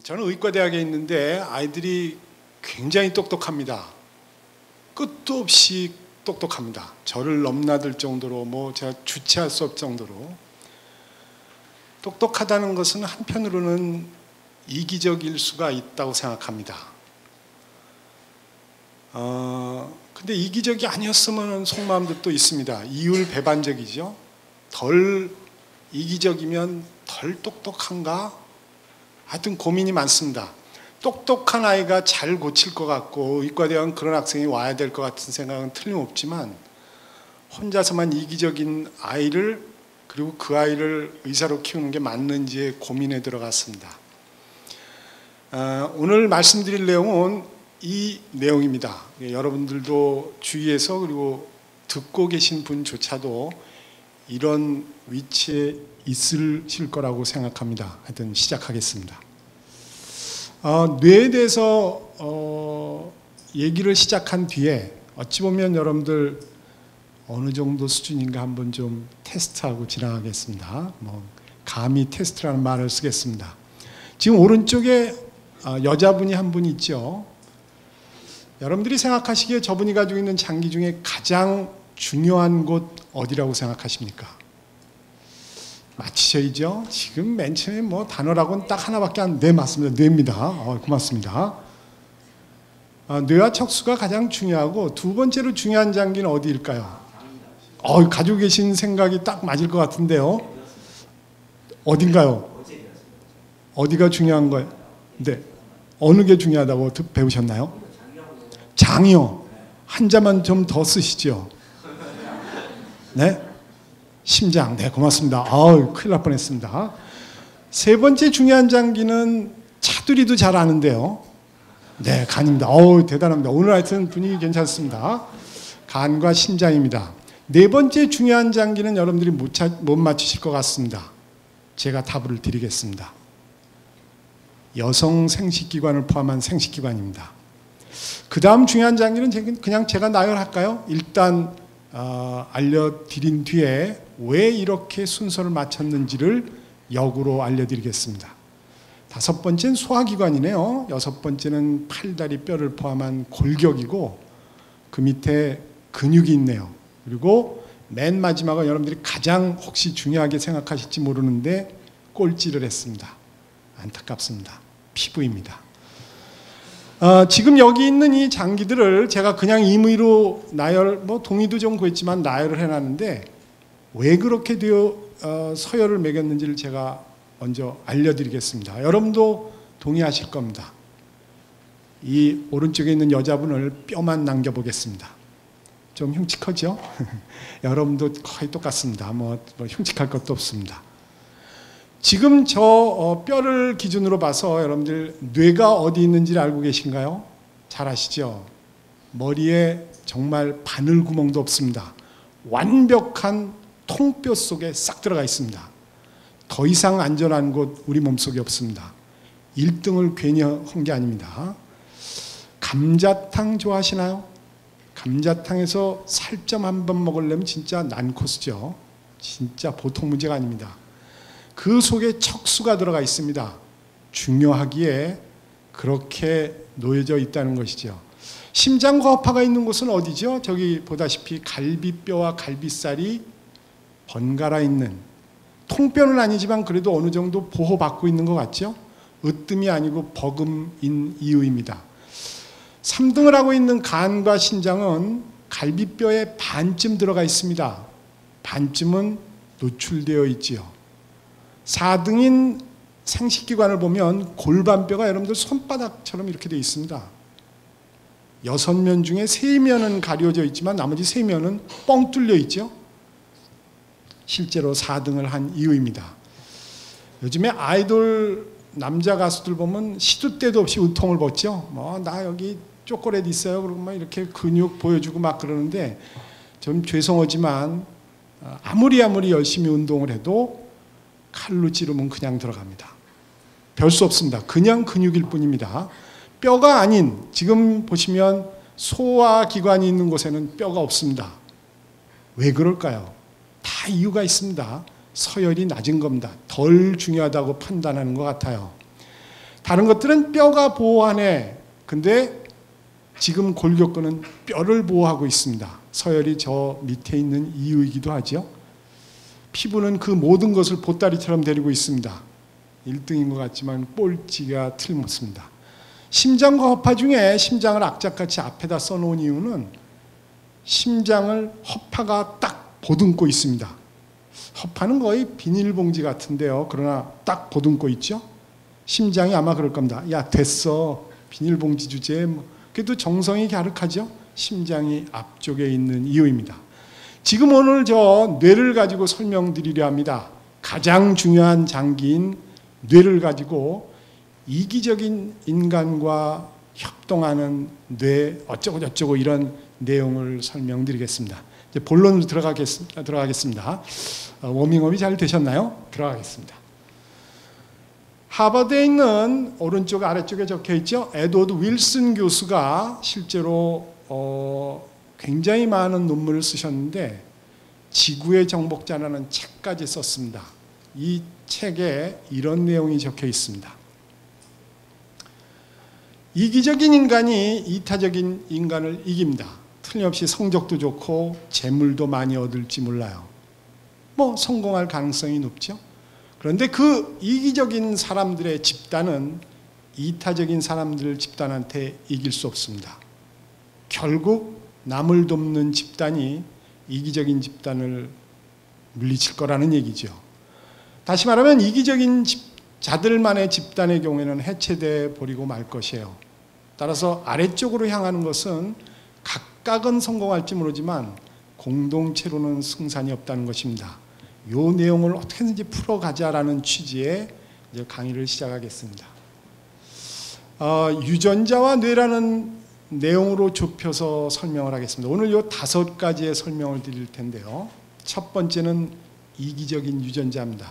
저는 의과대학에 있는데 아이들이 굉장히 똑똑합니다. 끝도 없이 똑똑합니다. 저를 넘나들 정도로 제가 주체할 수 없을 정도로 똑똑하다는 것은 한편으로는 이기적일 수가 있다고 생각합니다. 근데 이기적이 아니었으면 속마음도 또 있습니다. 이율배반적이죠. 덜 이기적이면 덜 똑똑한가? 하여튼 고민이 많습니다. 똑똑한 아이가 잘 고칠 것 같고 의과대학은 그런 학생이 와야 될 것 같은 생각은 틀림없지만 혼자서만 이기적인 아이를 그리고 그 아이를 의사로 키우는 게 맞는지에 고민에 들어갔습니다. 오늘 말씀드릴 내용은 이 내용입니다. 여러분들도 주위에서 그리고 듣고 계신 분조차도 이런 위치에 있으실 거라고 생각합니다. 하여튼 시작하겠습니다. 뇌에 대해서 얘기를 시작한 뒤에 어찌 보면 여러분들 어느 정도 수준인가 한번 좀 테스트하고 지나가겠습니다. 감히 테스트라는 말을 쓰겠습니다. 지금 오른쪽에 여자분이 한 분 있죠. 여러분들이 생각하시기에 저분이 가지고 있는 장기 중에 가장 중요한 곳 어디라고 생각하십니까? 맞히셔야죠. 지금 맨 처음에 단어라고는 딱 하나밖에 안 돼. 맞습니다. 뇌입니다. 고맙습니다. 뇌와 척수가 가장 중요하고 두 번째로 중요한 장기는 어디일까요? 가지고 계신 생각이 딱 맞을 것 같은데요. 어딘가요? 어디가 중요한 거예요? 네. 어느 게 중요하다고 배우셨나요? 장이요. 한자만 좀 더 쓰시죠. 네? 심장. 네, 고맙습니다. 큰일 날 뻔했습니다. 세 번째 중요한 장기는 차두리도 잘 아는데요. 네, 간입니다. 대단합니다. 오늘 하여튼 분위기 괜찮습니다. 간과 심장입니다. 네 번째 중요한 장기는 여러분들이 못 맞추실 것 같습니다. 제가 답을 드리겠습니다. 여성 생식기관을 포함한 생식기관입니다. 그 다음 중요한 장기는 그냥 제가 나열할까요? 일단 알려드린 뒤에 왜 이렇게 순서를 맞췄는지를 역으로 알려드리겠습니다. 다섯 번째는 소화기관이네요. 여섯 번째는 팔다리 뼈를 포함한 골격이고 그 밑에 근육이 있네요. 그리고 맨 마지막은 여러분들이 가장 혹시 중요하게 생각하실지 모르는데 꼴찌를 했습니다. 안타깝습니다. 피부입니다. 지금 여기 있는 이 장기들을 제가 그냥 임의로 동의도 좀 구했지만 나열을 해놨는데 왜 그렇게 서열을 매겼는지를 제가 먼저 알려드리겠습니다. 여러분도 동의하실 겁니다. 이 오른쪽에 있는 여자분을 뼈만 남겨보겠습니다. 좀 흉측하죠? 여러분도 거의 똑같습니다. 흉측할 것도 없습니다. 지금 저 뼈를 기준으로 봐서 여러분들 뇌가 어디 있는지를 알고 계신가요? 잘 아시죠? 머리에 정말 바늘구멍도 없습니다. 완벽한 통뼈 속에 싹 들어가 있습니다. 더 이상 안전한 곳 우리 몸속에 없습니다. 1등을 괜히 한 게 아닙니다. 감자탕 좋아하시나요? 감자탕에서 살점 한 번 먹으려면 진짜 난코스죠. 진짜 보통 문제가 아닙니다. 그 속에 척수가 들어가 있습니다. 중요하기에 그렇게 놓여져 있다는 것이죠. 심장과 허파가 있는 곳은 어디죠? 저기 보다시피 갈비뼈와 갈비살이 번갈아 있는, 통뼈는 아니지만 그래도 어느 정도 보호받고 있는 것 같죠? 으뜸이 아니고 버금인 이유입니다. 3등을 하고 있는 간과 신장은 갈비뼈의 반쯤 들어가 있습니다. 반쯤은 노출되어 있지요. 4등인 생식기관을 보면 골반뼈가 여러분들 손바닥처럼 이렇게 되어 있습니다. 6면 중에 3면은 가려져 있지만 나머지 3면은 뻥 뚫려 있죠. 실제로 4등을 한 이유입니다. 요즘에 아이돌 남자 가수들 보면 시도 때도 없이 우통을 벗죠. 나 여기 초콜릿 있어요. 그러고 이렇게 근육 보여주고 막 그러는데 좀 죄송하지만 아무리 열심히 운동을 해도 칼로 찌르면 그냥 들어갑니다. 별 수 없습니다. 그냥 근육일 뿐입니다. 뼈가 아닌, 지금 보시면 소화기관이 있는 곳에는 뼈가 없습니다. 왜 그럴까요? 다 이유가 있습니다. 서열이 낮은 겁니다. 덜 중요하다고 판단하는 것 같아요. 다른 것들은 뼈가 보호하네. 근데 지금 골격근은 뼈를 보호하고 있습니다. 서열이 저 밑에 있는 이유이기도 하죠. 피부는 그 모든 것을 보따리처럼 데리고 있습니다. 1등인 것 같지만 꼴찌가 틀림없습니다. 심장과 허파 중에 심장을 악착같이 앞에다 써놓은 이유는 심장을 허파가 딱 보듬고 있습니다. 허파는 거의 비닐봉지 같은데요. 그러나 딱 보듬고 있죠. 심장이 아마 그럴 겁니다. 야, 됐어. 비닐봉지 주제. 그래도 정성이 갸륵하죠. 심장이 앞쪽에 있는 이유입니다. 지금 오늘 저 뇌를 가지고 설명드리려 합니다. 가장 중요한 장기인 뇌를 가지고 이기적인 인간과 협동하는 뇌 어쩌고 저쩌고 이런 내용을 설명드리겠습니다. 이제 본론으로 들어가겠습니다. 워밍업이 잘 되셨나요? 들어가겠습니다. 하버드에 있는 오른쪽 아래쪽에 적혀 있죠. 에드워드 윌슨 교수가 실제로 굉장히 많은 논문을 쓰셨는데 지구의 정복자라는 책까지 썼습니다. 이 책에 이런 내용이 적혀 있습니다. 이기적인 인간이 이타적인 인간을 이깁니다. 틀림없이 성적도 좋고 재물도 많이 얻을지 몰라요. 성공할 가능성이 높죠. 그런데 그 이기적인 사람들의 집단은 이타적인 사람들 집단한테 이길 수 없습니다. 결국 남을 돕는 집단이 이기적인 집단을 물리칠 거라는 얘기죠. 다시 말하면 이기적인 자들만의 집단의 경우에는 해체돼 버리고 말 것이에요. 따라서 아래쪽으로 향하는 것은 각각은 성공할지 모르지만 공동체로는 승산이 없다는 것입니다. 이 내용을 어떻게든지 풀어가자라는 취지의 이제 강의를 시작하겠습니다. 유전자와 뇌라는 내용으로 좁혀서 설명을 하겠습니다. 오늘 이 5가지의 설명을 드릴 텐데요. 첫 번째는 이기적인 유전자입니다.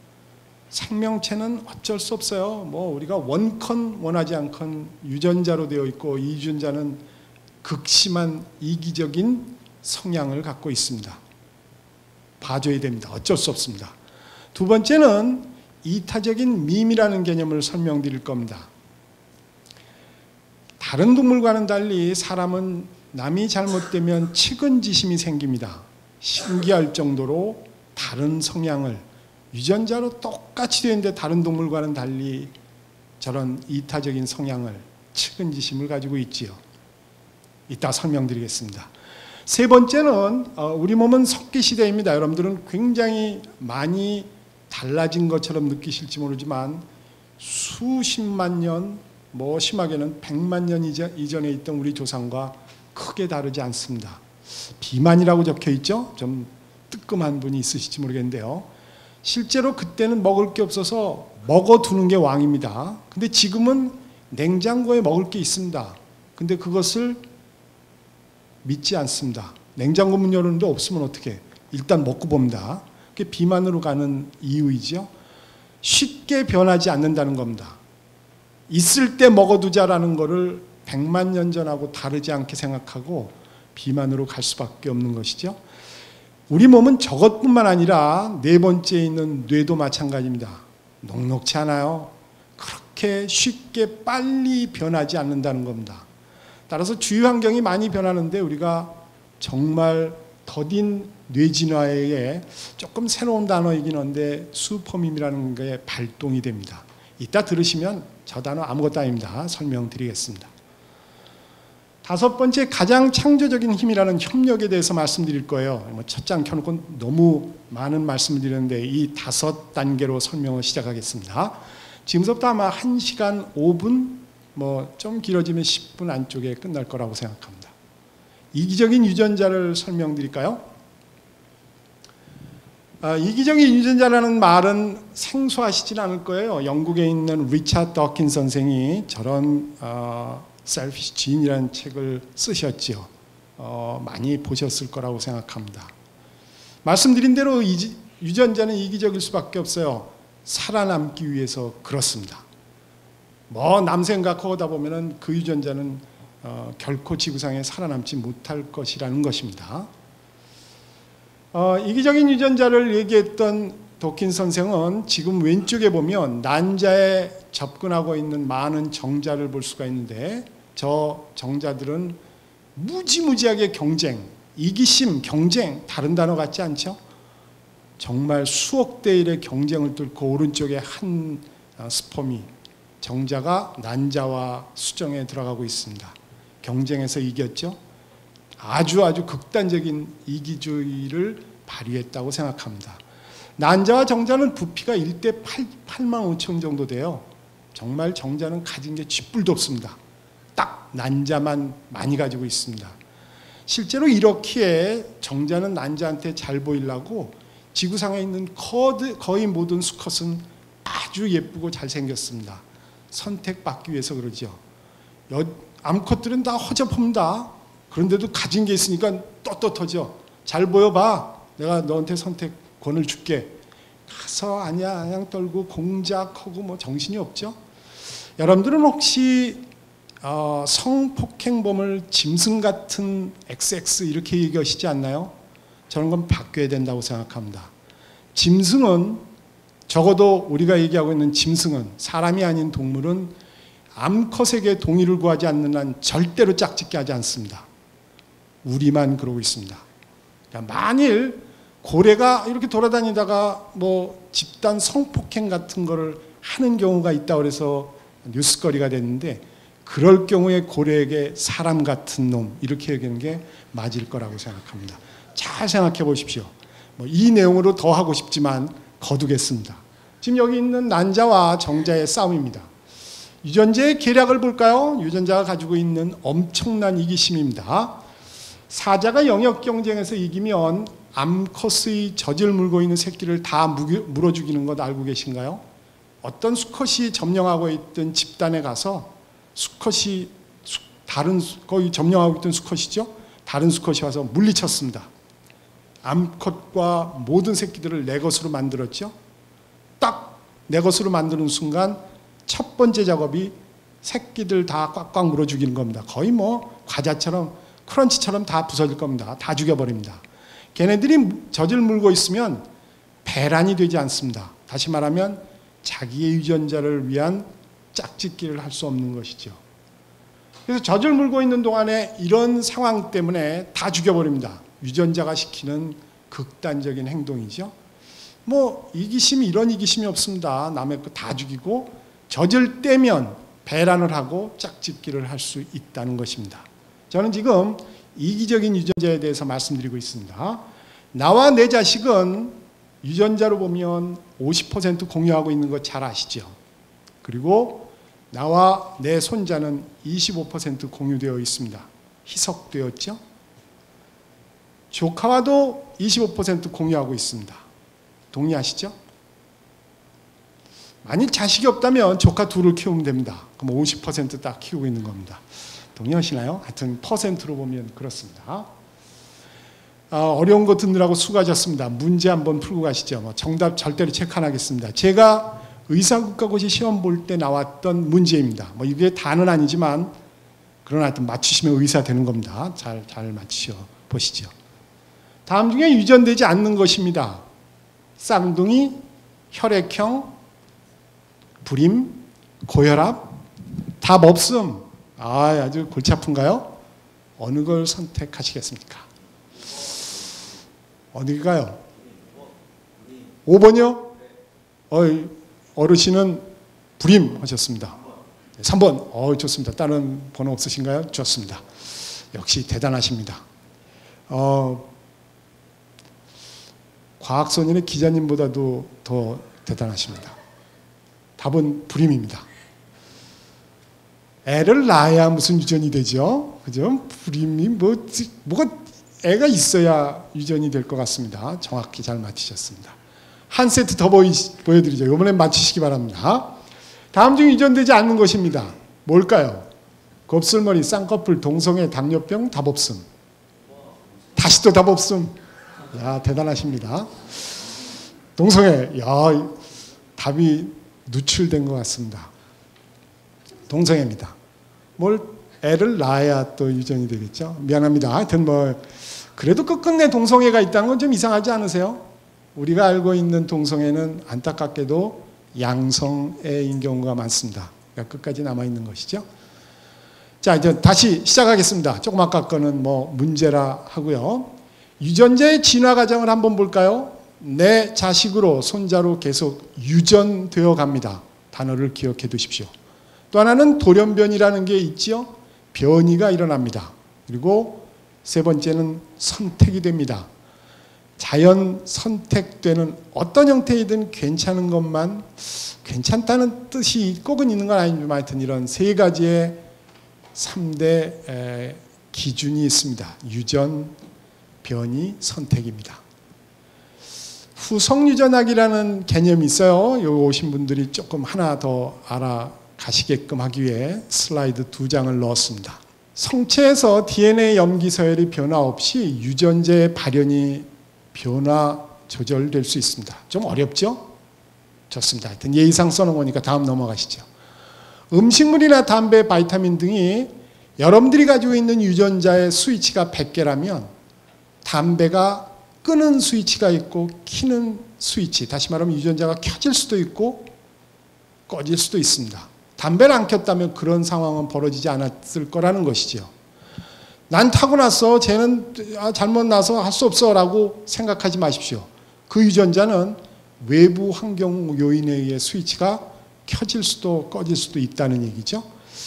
생명체는 어쩔 수 없어요. 우리가 원컨 원하지 않건 유전자로 되어 있고 이 유전자는 극심한 이기적인 성향을 갖고 있습니다. 봐줘야 됩니다. 어쩔 수 없습니다. 두 번째는 이타적인 밈이라는 개념을 설명드릴 겁니다. 다른 동물과는 달리 사람은 남이 잘못되면 측은지심이 생깁니다. 신기할 정도로 다른 성향을 유전자로 똑같이 되는데 다른 동물과는 달리 저런 이타적인 성향을 측은지심을 가지고 있지요. 이따 설명드리겠습니다. 세 번째는 우리 몸은 석기 시대입니다. 여러분들은 굉장히 많이 달라진 것처럼 느끼실지 모르지만 수십만 년, 심하게는 100만 년 이전에 있던 우리 조상과 크게 다르지 않습니다. 비만이라고 적혀 있죠? 좀 뜨끔한 분이 있으실지 모르겠는데요. 실제로 그때는 먹을 게 없어서 먹어두는 게 왕입니다. 근데 지금은 냉장고에 먹을 게 있습니다. 근데 그것을 믿지 않습니다. 냉장고 문 열었는데 없으면 어떻게? 일단 먹고 봅니다. 그게 비만으로 가는 이유이죠. 쉽게 변하지 않는다는 겁니다. 있을 때 먹어두자라는 거를 100만 년 전하고 다르지 않게 생각하고 비만으로 갈 수밖에 없는 것이죠. 우리 몸은 저것뿐만 아니라 네 번째에 있는 뇌도 마찬가지입니다. 녹록치 않아요. 그렇게 쉽게 빨리 변하지 않는다는 겁니다. 따라서 주위 환경이 많이 변하는데 우리가 정말 더딘 뇌진화에 조금 새로운 단어이긴 한데 슈퍼밈이라는 게 발동이 됩니다. 이따 들으시면 저 단어 아무것도 아닙니다. 설명드리겠습니다. 다섯 번째, 가장 창조적인 힘이라는 협력에 대해서 말씀드릴 거예요. 첫 장 켜놓고 너무 많은 말씀을 드렸는데 이 5단계로 설명을 시작하겠습니다. 지금부터 아마 1시간 5분, 좀 길어지면 10분 안쪽에 끝날 거라고 생각합니다. 이기적인 유전자를 설명드릴까요? 이기적인 유전자라는 말은 생소하시진 않을 거예요. 영국에 있는 리차드 더킨 선생이 저런 Selfish Gene이라는 책을 쓰셨죠. 많이 보셨을 거라고 생각합니다. 말씀드린 대로 유전자는 이기적일 수밖에 없어요. 살아남기 위해서 그렇습니다. 남 생각하고 하다 보면은 그 유전자는 결코 지구상에 살아남지 못할 것이라는 것입니다. 이기적인 유전자를 얘기했던 도킨 선생은 지금 왼쪽에 보면 난자의 접근하고 있는 많은 정자를 볼 수가 있는데 저 정자들은 무지무지하게 경쟁, 이기심, 경쟁, 다른 단어 같지 않죠? 정말 수억 대 1의 경쟁을 뚫고 오른쪽에 한 스펌이 정자가 난자와 수정에 들어가고 있습니다. 경쟁에서 이겼죠? 아주 극단적인 이기주의를 발휘했다고 생각합니다. 난자와 정자는 부피가 1대 8만 5천 정도 돼요. 정말 정자는 가진 게 쥐뿔도 없습니다. 딱 난자만 많이 가지고 있습니다. 실제로 이렇기에 정자는 난자한테 잘 보이려고 지구상에 있는 거의 모든 수컷은 아주 예쁘고 잘생겼습니다. 선택받기 위해서 그러죠. 암컷들은 다 허접합니다. 그런데도 가진 게 있으니까 떳떳하죠. 잘 보여봐. 내가 너한테 선택권을 줄게. 가서 아냥 떨고 공작하고 뭐 정신이 없죠. 여러분들은 혹시 성폭행범을 짐승 같은 XX 이렇게 얘기하시지 않나요? 저는 건 바뀌어야 된다고 생각합니다. 짐승은 적어도 우리가 얘기하고 있는 짐승은 사람이 아닌 동물은 암컷에게 동의를 구하지 않는 한 절대로 짝짓기 하지 않습니다. 우리만 그러고 있습니다. 그러니까 만일 고래가 이렇게 돌아다니다가 뭐 집단 성폭행 같은 거를 하는 경우가 있다고 해서 뉴스거리가 됐는데 그럴 경우에 고래에게 사람 같은 놈 이렇게 얘기하는 게 맞을 거라고 생각합니다. 잘 생각해 보십시오. 뭐 이 내용으로 더 하고 싶지만 거두겠습니다. 지금 여기 있는 난자와 정자의 싸움입니다. 유전자의 계략을 볼까요? 유전자가 가지고 있는 엄청난 이기심입니다. 사자가 영역 경쟁에서 이기면 암컷의 젖을 물고 있는 새끼를 다 물어 죽이는 것 알고 계신가요? 어떤 수컷이 점령하고 있던 집단에 가서 수컷이 거의 점령하고 있던 수컷이죠. 다른 수컷이 와서 물리쳤습니다. 암컷과 모든 새끼들을 내 것으로 만들었죠. 딱 내 것으로 만드는 순간 첫 번째 작업이 새끼들 다 꽉꽉 물어 죽이는 겁니다. 거의 뭐 과자처럼 크런치처럼 다 부서질 겁니다. 다 죽여버립니다. 걔네들이 젖을 물고 있으면 배란이 되지 않습니다. 다시 말하면 자기의 유전자를 위한 짝짓기를 할 수 없는 것이죠. 그래서 젖을 물고 있는 동안에 이런 상황 때문에 다 죽여버립니다. 유전자가 시키는 극단적인 행동이죠. 뭐 이기심이 이런 이기심이 없습니다. 남의 거 다 죽이고 젖을 떼면 배란을 하고 짝짓기를 할 수 있다는 것입니다. 저는 지금 이기적인 유전자에 대해서 말씀드리고 있습니다. 나와 내 자식은 유전자로 보면 50% 공유하고 있는 거 잘 아시죠? 그리고 나와 내 손자는 25% 공유되어 있습니다. 희석되었죠? 조카와도 25% 공유하고 있습니다. 동의하시죠? 만일 자식이 없다면 조카 둘을 키우면 됩니다. 그럼 50% 딱 키우고 있는 겁니다. 동의하시나요? 하여튼 퍼센트로 보면 그렇습니다. 어려운 거 듣느라고 수고하셨습니다. 문제 한번 풀고 가시죠. 뭐 정답 절대로 체크 안 하겠습니다. 제가 의사국가고시 시험 볼 때 나왔던 문제입니다. 뭐 이게 다는 아니지만 그러나 하여튼 맞추시면 의사 되는 겁니다. 잘 맞추셔 보시죠. 다음 중에 유전되지 않는 것입니다. 쌍둥이, 혈액형, 불임, 고혈압, 답 없음. 아주 골치 아픈가요? 어느 걸 선택하시겠습니까? 어디가요? 5번이요? 어르신은 불임 하셨습니다. 3번. 좋습니다. 다른 번호 없으신가요? 좋습니다. 역시 대단하십니다. 과학소년의 기자님보다도 더 대단하십니다. 답은 불임입니다. 애를 낳아야 무슨 유전이 되죠? 그죠? 불임이 뭐가 애가 있어야 유전이 될 것 같습니다. 정확히 잘 맞히셨습니다. 한 세트 더 보여드리죠. 이번엔 맞히시기 바랍니다. 다음 중 유전되지 않는 것입니다. 뭘까요? 곱슬머리, 쌍꺼풀, 동성애, 당뇨병, 답 없음. 다시 또 답 없음. 야, 대단하십니다. 동성애, 답이 누출된 것 같습니다. 동성애입니다. 애를 낳아야 또 유전이 되겠죠. 미안합니다. 하여튼 그래도 끝끝내 동성애가 있다는 건 좀 이상하지 않으세요? 우리가 알고 있는 동성애는 안타깝게도 양성애인 경우가 많습니다. 그러니까 끝까지 남아있는 것이죠. 자, 이제 다시 시작하겠습니다. 조금 아까 거는 뭐 문제라 하고요. 유전자의 진화 과정을 한번 볼까요? 내 자식으로 손자로 계속 유전되어 갑니다. 단어를 기억해 두십시오. 또 하나는 돌연변이라는 게 있지요. 변이가 일어납니다. 그리고 세 번째는 선택이 됩니다. 자연 선택되는 어떤 형태이든 괜찮은 것만, 괜찮다는 뜻이 꼭은 있는 건 아니지만 하여튼 이런 세 가지의 3대 기준이 있습니다. 유전, 변이, 선택입니다. 후성유전학이라는 개념이 있어요. 여기 오신 분들이 조금 하나 더 알아가시게끔 하기 위해 슬라이드 2장을 넣었습니다. 성체에서 DNA 염기 서열이 변화 없이 유전자의 발현이 변화 조절될 수 있습니다. 좀 어렵죠? 좋습니다. 하여튼 예의상 써놓은 거니까 다음 넘어가시죠. 음식물이나 담배, 바이타민 등이 여러분들이 가지고 있는 유전자의 스위치가 100개라면 담배가 끄는 스위치가 있고 켜는 스위치, 다시 말하면 유전자가 켜질 수도 있고 꺼질 수도 있습니다. 담배를 안 켰다면 그런 상황은 벌어지지 않았을 거라는 것이죠. 난 타고났어, 쟤는 잘못 나서 할 수 없어 라고 생각하지 마십시오. 그 유전자는 외부 환경 요인에 의해 스위치가 켜질 수도 꺼질 수도 있다는 얘기죠.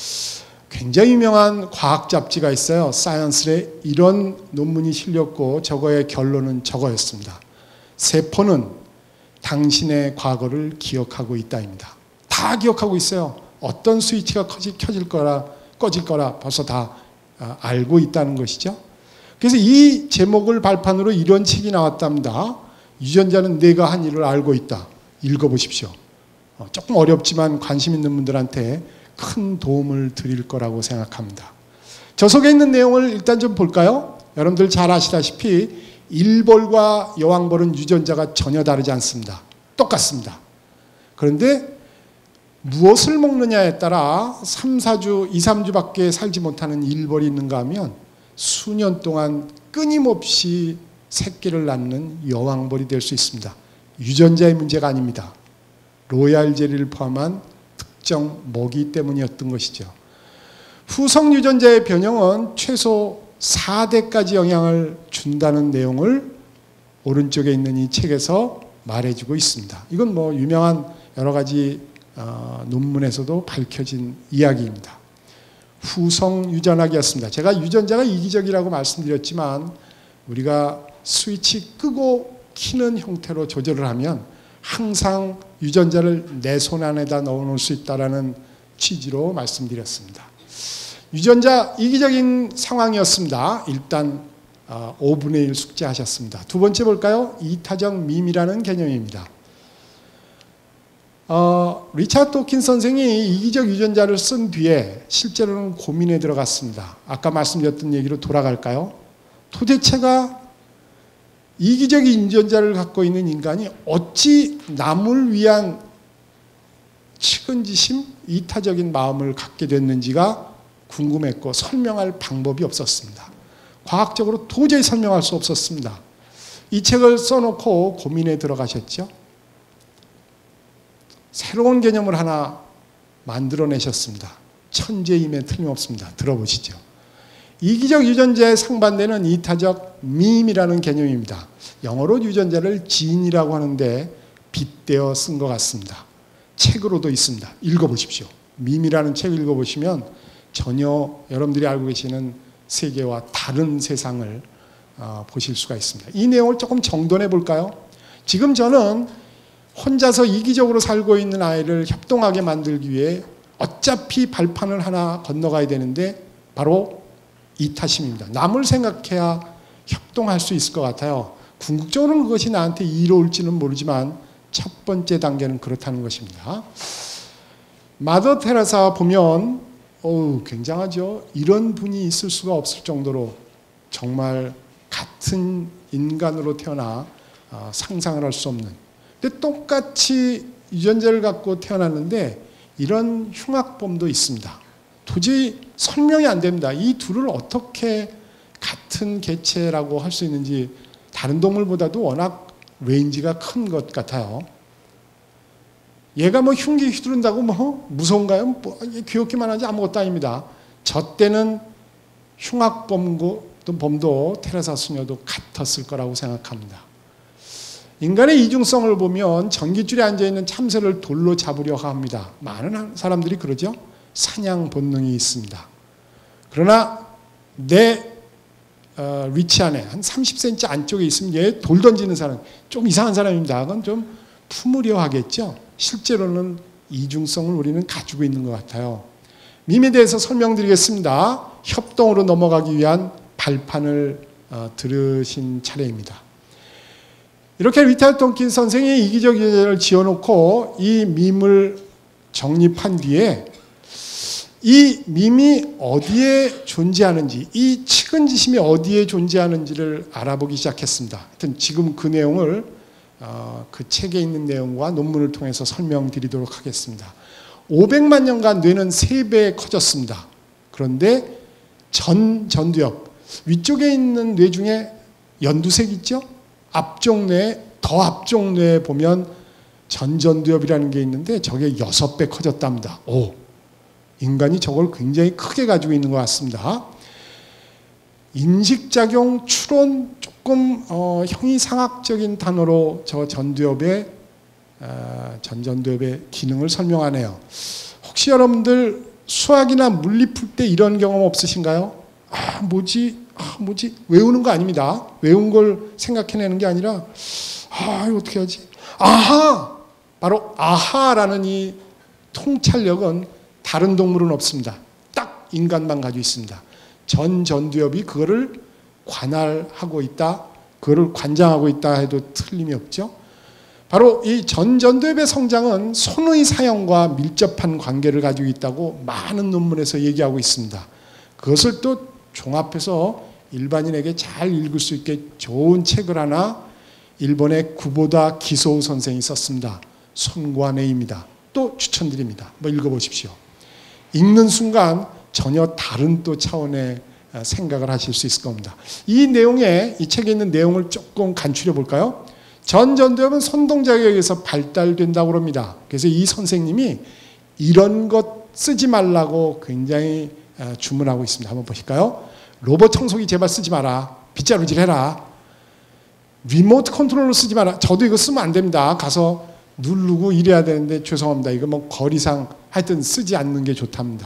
굉장히 유명한 과학 잡지가 있어요. 사이언스에 이런 논문이 실렸고 저거의 결론은 저거였습니다. 세포는 당신의 과거를 기억하고 있다입니다. 다 기억하고 있어요. 어떤 스위치가 켜질 거라 꺼질 거라 벌써 다 알고 있다는 것이죠. 그래서 이 제목을 발판으로 이런 책이 나왔답니다. 유전자는 내가 한 일을 알고 있다. 읽어보십시오. 조금 어렵지만 관심 있는 분들한테 큰 도움을 드릴 거라고 생각합니다. 저 속에 있는 내용을 일단 좀 볼까요? 여러분들 잘 아시다시피 일벌과 여왕벌은 유전자가 전혀 다르지 않습니다. 똑같습니다. 그런데 무엇을 먹느냐에 따라 3, 4주, 2, 3주밖에 살지 못하는 일벌이 있는가 하면 수년 동안 끊임없이 새끼를 낳는 여왕벌이 될 수 있습니다. 유전자의 문제가 아닙니다. 로얄 젤리를 포함한 특정 먹이 때문이었던 것이죠. 후성 유전자의 변형은 최소 4대까지 영향을 준다는 내용을 오른쪽에 있는 이 책에서 말해주고 있습니다. 이건 뭐 유명한 여러 가지 논문에서도 밝혀진 이야기입니다. 후성 유전학이었습니다. 제가 유전자가 이기적이라고 말씀드렸지만 우리가 스위치 끄고 켜는 형태로 조절을 하면 항상 유전자를 내 손 안에다 넣어놓을 수 있다는 취지로 말씀드렸습니다. 유전자 이기적인 상황이었습니다. 일단 5분의 1 숙제하셨습니다. 두 번째 볼까요? 이타적 밈이라는 개념입니다. 리차드 도킨스 선생이 이기적 유전자를 쓴 뒤에 실제로는 고민에 들어갔습니다. 아까 말씀드렸던 얘기로 돌아갈까요? 도대체가 이기적인 유전자를 갖고 있는 인간이 어찌 남을 위한 측은지심, 이타적인 마음을 갖게 됐는지가 궁금했고 설명할 방법이 없었습니다. 과학적으로 도저히 설명할 수 없었습니다. 이 책을 써놓고 고민에 들어가셨죠. 새로운 개념을 하나 만들어내셨습니다. 천재임에 틀림없습니다. 들어보시죠. 이기적 유전자의 상반되는 이타적 밈이라는 개념입니다. 영어로 유전자를 진이라고 하는데 빗대어 쓴 것 같습니다. 책으로도 있습니다. 읽어보십시오. 밈이라는 책을 읽어보시면 전혀 여러분들이 알고 계시는 세계와 다른 세상을 보실 수가 있습니다. 이 내용을 조금 정돈해 볼까요? 지금 저는 혼자서 이기적으로 살고 있는 아이를 협동하게 만들기 위해 어차피 발판을 하나 건너가야 되는데 바로 이타심입니다. 남을 생각해야 협동할 수 있을 것 같아요. 궁극적으로는 그것이 나한테 이로울지는 모르지만 첫 번째 단계는 그렇다는 것입니다. 마더 테레사 보면 굉장하죠. 이런 분이 있을 수가 없을 정도로 정말 같은 인간으로 태어나 상상을 할 수 없는, 근데 똑같이 유전자를 갖고 태어났는데 이런 흉악범도 있습니다. 도저히 설명이 안 됩니다. 이 둘을 어떻게 같은 개체라고 할 수 있는지 다른 동물보다도 워낙 레인지가 큰 것 같아요. 얘가 뭐 흉기 휘두른다고 뭐 무서운가요? 뭐 귀엽기만 하지 아무것도 아닙니다. 저 때는 흉악범도 테레사 수녀도 같았을 거라고 생각합니다. 인간의 이중성을 보면 전깃줄에 앉아있는 참새를 돌로 잡으려 합니다. 많은 사람들이 그러죠. 사냥 본능이 있습니다. 그러나 내 위치 안에 한 30cm 안쪽에 있으면 얘 돌 던지는 사람 좀 이상한 사람입니다. 그건 좀 품으려 하겠죠. 실제로는 이중성을 우리는 가지고 있는 것 같아요. 밈에 대해서 설명드리겠습니다. 협동으로 넘어가기 위한 발판을 들으신 차례입니다. 이렇게 리차드 톰킨스 선생이 이기적을 지어놓고 이 밈을 정립한 뒤에 이 밈이 어디에 존재하는지, 이 측은지심이 어디에 존재하는지를 알아보기 시작했습니다. 하여튼 지금 그 내용을 그 책에 있는 내용과 논문을 통해서 설명드리도록 하겠습니다. 500만 년간 뇌는 3배 커졌습니다. 그런데 전두엽, 위쪽에 있는 뇌 중에 연두색 있죠? 앞쪽 뇌, 더 앞쪽 뇌에 보면 전두엽이라는 게 있는데 저게 6배 커졌답니다. 인간이 저걸 굉장히 크게 가지고 있는 것 같습니다. 인식작용, 추론, 조금 형이상학적인 단어로 저 전두엽의 기능을 설명하네요. 혹시 여러분들 수학이나 물리 풀 때 이런 경험 없으신가요? 뭐지 외우는 거 아닙니다. 외운 걸 생각해내는 게 아니라 이거 어떻게 하지? 바로 아하라는 이 통찰력은 다른 동물은 없습니다. 딱 인간만 가지고 있습니다. 전두엽이 그거를 관할하고 있다, 그거를 관장하고 있다 해도 틀림이 없죠. 바로 이 전두엽의 성장은 손의 사용과 밀접한 관계를 가지고 있다고 많은 논문에서 얘기하고 있습니다. 그것을 또 종합해서 일반인에게 잘 읽을 수 있게 좋은 책을 하나 일본의 구보다 기소우 선생이 썼습니다. 손관해입니다. 또 추천드립니다. 읽어보십시오. 읽는 순간 전혀 다른 또 차원의 생각을 하실 수 있을 겁니다. 이 내용에, 이 책에 있는 내용을 조금 간추려 볼까요? 전두엽은 손동작에 의해서 발달된다고 합니다. 그래서 이 선생님이 이런 것 쓰지 말라고 굉장히 주문하고 있습니다. 한번 보실까요? 로봇 청소기 제발 쓰지 마라. 빗자루질 해라. 리모트 컨트롤러 쓰지 마라. 저도 이거 쓰면 안 됩니다. 가서 누르고 이래야 되는데 죄송합니다. 이거 뭐 거리상 하여튼 쓰지 않는 게 좋답니다.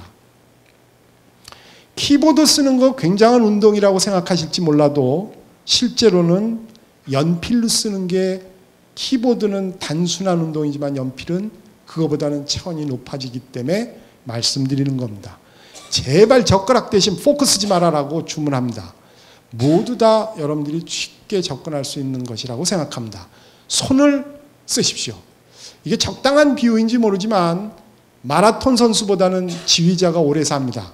키보드 쓰는 거 굉장한 운동이라고 생각하실지 몰라도 실제로는 연필로 쓰는 게, 키보드는 단순한 운동이지만 연필은 그거보다는 차원이 높아지기 때문에 말씀드리는 겁니다. 제발 젓가락 대신 포크 쓰지 말아라고 주문합니다. 모두 다 여러분들이 쉽게 접근할 수 있는 것이라고 생각합니다. 손을 쓰십시오. 이게 적당한 비유인지 모르지만 마라톤 선수보다는 지휘자가 오래 삽니다.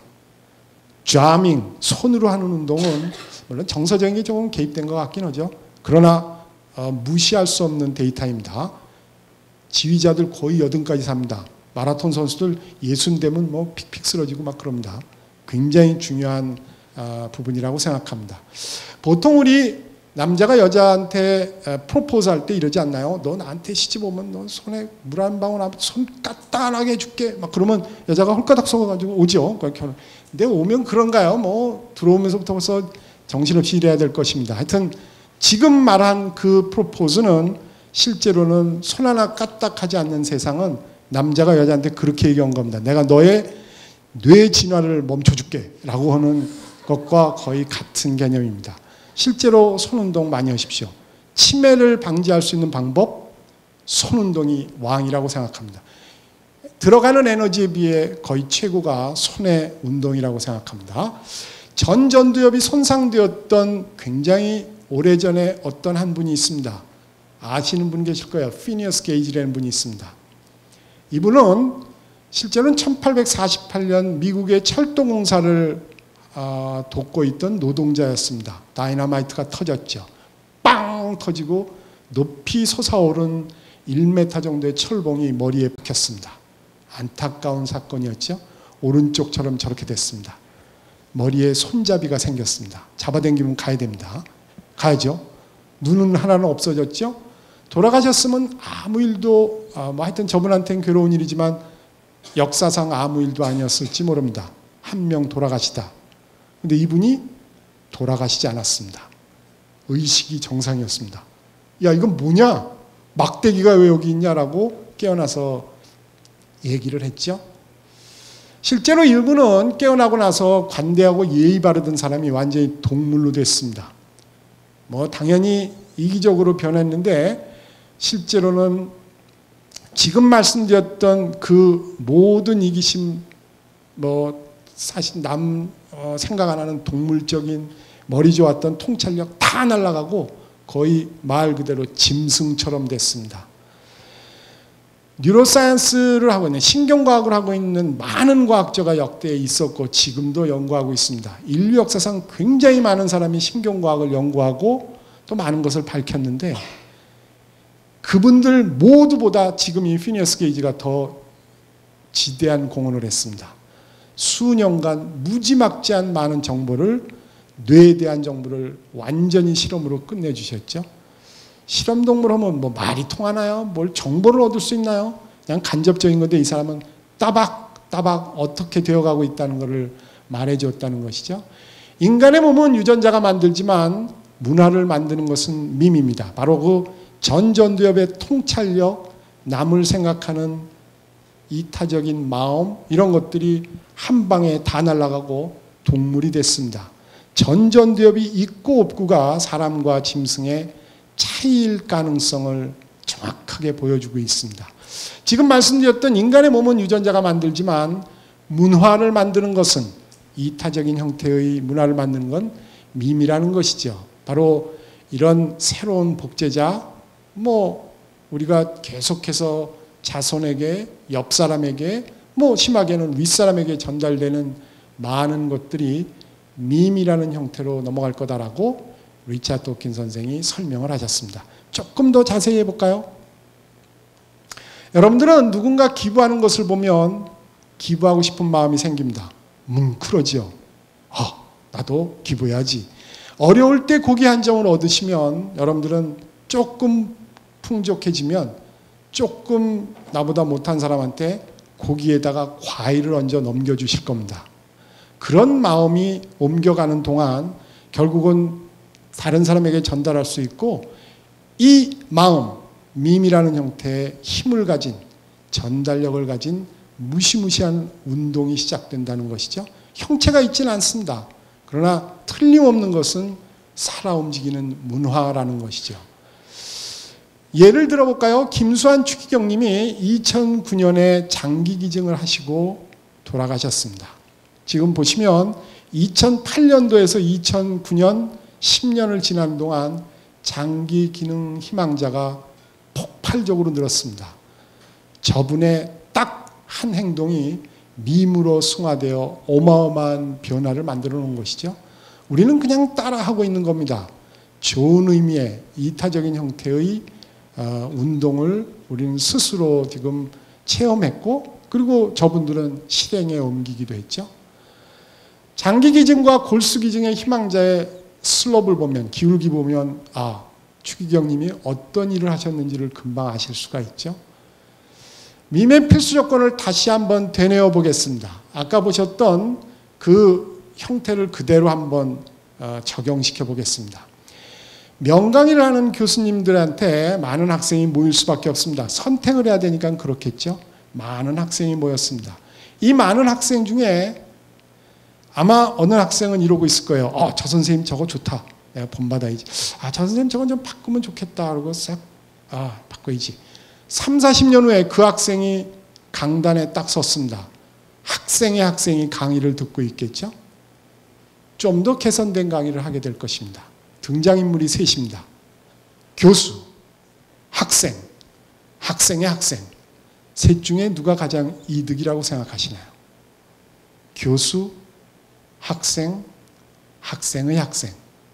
자밍, 손으로 하는 운동은 물론 정서적인 게 조금 개입된 것 같긴 하죠. 그러나 무시할 수 없는 데이터입니다. 지휘자들 거의 80까지 삽니다. 마라톤 선수들 60 되면 뭐 픽픽 쓰러지고 막 그럽니다. 굉장히 중요한 부분이라고 생각합니다. 보통 우리 남자가 여자한테 프로포즈 할 때 이러지 않나요? 너 나한테 시집 오면 너 손에 물 한 방울 손 까딱하게 해줄게. 막 그러면 여자가 홀가닥 속아가지고 오죠. 근데 오면 그런가요? 뭐 들어오면서부터 벌써 정신없이 일해야 될 것입니다. 하여튼 지금 말한 그 프로포즈는 실제로는 손 하나 까딱하지 않는 세상은 남자가 여자한테 그렇게 얘기한 겁니다. 내가 너의 뇌 진화를 멈춰줄게 라고 하는 것과 거의 같은 개념입니다. 실제로 손운동 많이 하십시오. 치매를 방지할 수 있는 방법, 손운동이 왕이라고 생각합니다. 들어가는 에너지에 비해 거의 최고가 손의 운동이라고 생각합니다. 전두엽이 손상되었던 굉장히 오래전에 어떤 한 분이 있습니다. 아시는 분 계실 거예요. 피니어스 게이지라는 분이 있습니다. 이분은 실제로는 1848년 미국의 철도공사를 돕고 있던 노동자였습니다. 다이너마이트가 터졌죠. 빵 터지고 높이 솟아오른 1m 정도의 철봉이 머리에 박혔습니다. 안타까운 사건이었죠. 오른쪽처럼 저렇게 됐습니다. 머리에 손잡이가 생겼습니다. 잡아당기면 가야 됩니다. 가야죠. 눈은 하나는 없어졌죠. 돌아가셨으면 아무 일도 뭐 하여튼 저분한테는 괴로운 일이지만 역사상 아무 일도 아니었을지 모릅니다. 한 명 돌아가시다. 근데 이분이 돌아가시지 않았습니다. 의식이 정상이었습니다. 야, 이건 뭐냐? 막대기가 왜 여기 있냐라고 깨어나서 얘기를 했죠. 실제로 이분은 깨어나고 나서 관대하고 예의 바르던 사람이 완전히 동물로 됐습니다. 뭐 당연히 이기적으로 변했는데 실제로는 지금 말씀드렸던 그 모든 이기심, 뭐 사실 생각 안 하는 동물적인 머리 좋았던 통찰력 다 날아가고 거의 말 그대로 짐승처럼 됐습니다. 뉴로사이언스를 하고 있는, 신경과학을 하고 있는 많은 과학자가 역대에 있었고 지금도 연구하고 있습니다. 인류 역사상 굉장히 많은 사람이 신경과학을 연구하고 또 많은 것을 밝혔는데 그분들 모두보다 지금 이 피니어스 게이지가 더 지대한 공헌을 했습니다. 수년간 무지막지한 많은 정보를, 뇌에 대한 정보를 완전히 실험으로 끝내주셨죠. 실험동물 하면 뭐 말이 통하나요? 뭘 정보를 얻을 수 있나요? 그냥 간접적인 건데 이 사람은 따박따박 어떻게 되어가고 있다는 것을 말해주었다는 것이죠. 인간의 몸은 유전자가 만들지만 문화를 만드는 것은 밈입니다. 바로 그 전전두엽의 통찰력, 남을 생각하는 이타적인 마음, 이런 것들이 한 방에 다 날아가고 동물이 됐습니다. 전전두엽이 있고 없고가 사람과 짐승의 차이일 가능성을 정확하게 보여주고 있습니다. 지금 말씀드렸던 인간의 몸은 유전자가 만들지만 문화를 만드는 것은, 이타적인 형태의 문화를 만드는 건 밈이라는 것이죠. 바로 이런 새로운 복제자, 뭐 우리가 계속해서 자손에게, 옆 사람에게, 뭐 심하게는 윗사람에게 전달되는 많은 것들이 밈이라는 형태로 넘어갈 거다라고 리차드 도킨 선생이 설명을 하셨습니다. 조금 더 자세히 해볼까요? 여러분들은 누군가 기부하는 것을 보면 기부하고 싶은 마음이 생깁니다. 뭉클어지요. 나도 기부해야지. 어려울 때 고기 한 점을 얻으시면 여러분들은 조금 풍족해지면 조금 나보다 못한 사람한테 고기에다가 과일을 얹어 넘겨주실 겁니다. 그런 마음이 옮겨가는 동안 결국은 다른 사람에게 전달할 수 있고, 이 마음, 밈이라는 형태의 힘을 가진, 전달력을 가진 무시무시한 운동이 시작된다는 것이죠. 형체가 있지는 않습니다. 그러나 틀림없는 것은 살아 움직이는 문화라는 것이죠. 예를 들어볼까요? 김수환 추기경님이 2009년에 장기기증을 하시고 돌아가셨습니다. 지금 보시면 2008년도에서 2009년 10년을 지난 동안 장기기능 희망자가 폭발적으로 늘었습니다. 저분의 딱 한 행동이 밈으로 승화되어 어마어마한 변화를 만들어 놓은 것이죠. 우리는 그냥 따라하고 있는 겁니다. 좋은 의미의 이타적인 형태의 운동을 우리는 스스로 지금 체험했고, 그리고 저분들은 실행에 옮기기도 했죠. 장기기증과 골수기증의 희망자의 슬롭을 보면, 기울기 보면 추기경님이 어떤 일을 하셨는지를 금방 아실 수가 있죠. 밈의 필수 조건을 다시 한번 되뇌어 보겠습니다. 아까 보셨던 그 형태를 그대로 한번 적용시켜 보겠습니다. 명강의를 하는 교수님들한테 많은 학생이 모일 수밖에 없습니다. 선택을 해야 되니까 그렇겠죠. 많은 학생이 모였습니다. 이 많은 학생 중에 아마 어느 학생은 이러고 있을 거예요. 저 선생님 저거 좋다. 내가 본받아야지. 저 선생님 저건 좀 바꾸면 좋겠다. 그러고 싹 바꿔야지. 3, 40년 후에 그 학생이 강단에 딱 섰습니다. 학생이 강의를 듣고 있겠죠. 좀 더 개선된 강의를 하게 될 것입니다. 등장인물이 셋입니다. 교수, 학생, 학생의 학생. 셋 중에 누가 가장 이득이라고 생각하시나요? 교수, 학생, 학생의 학생.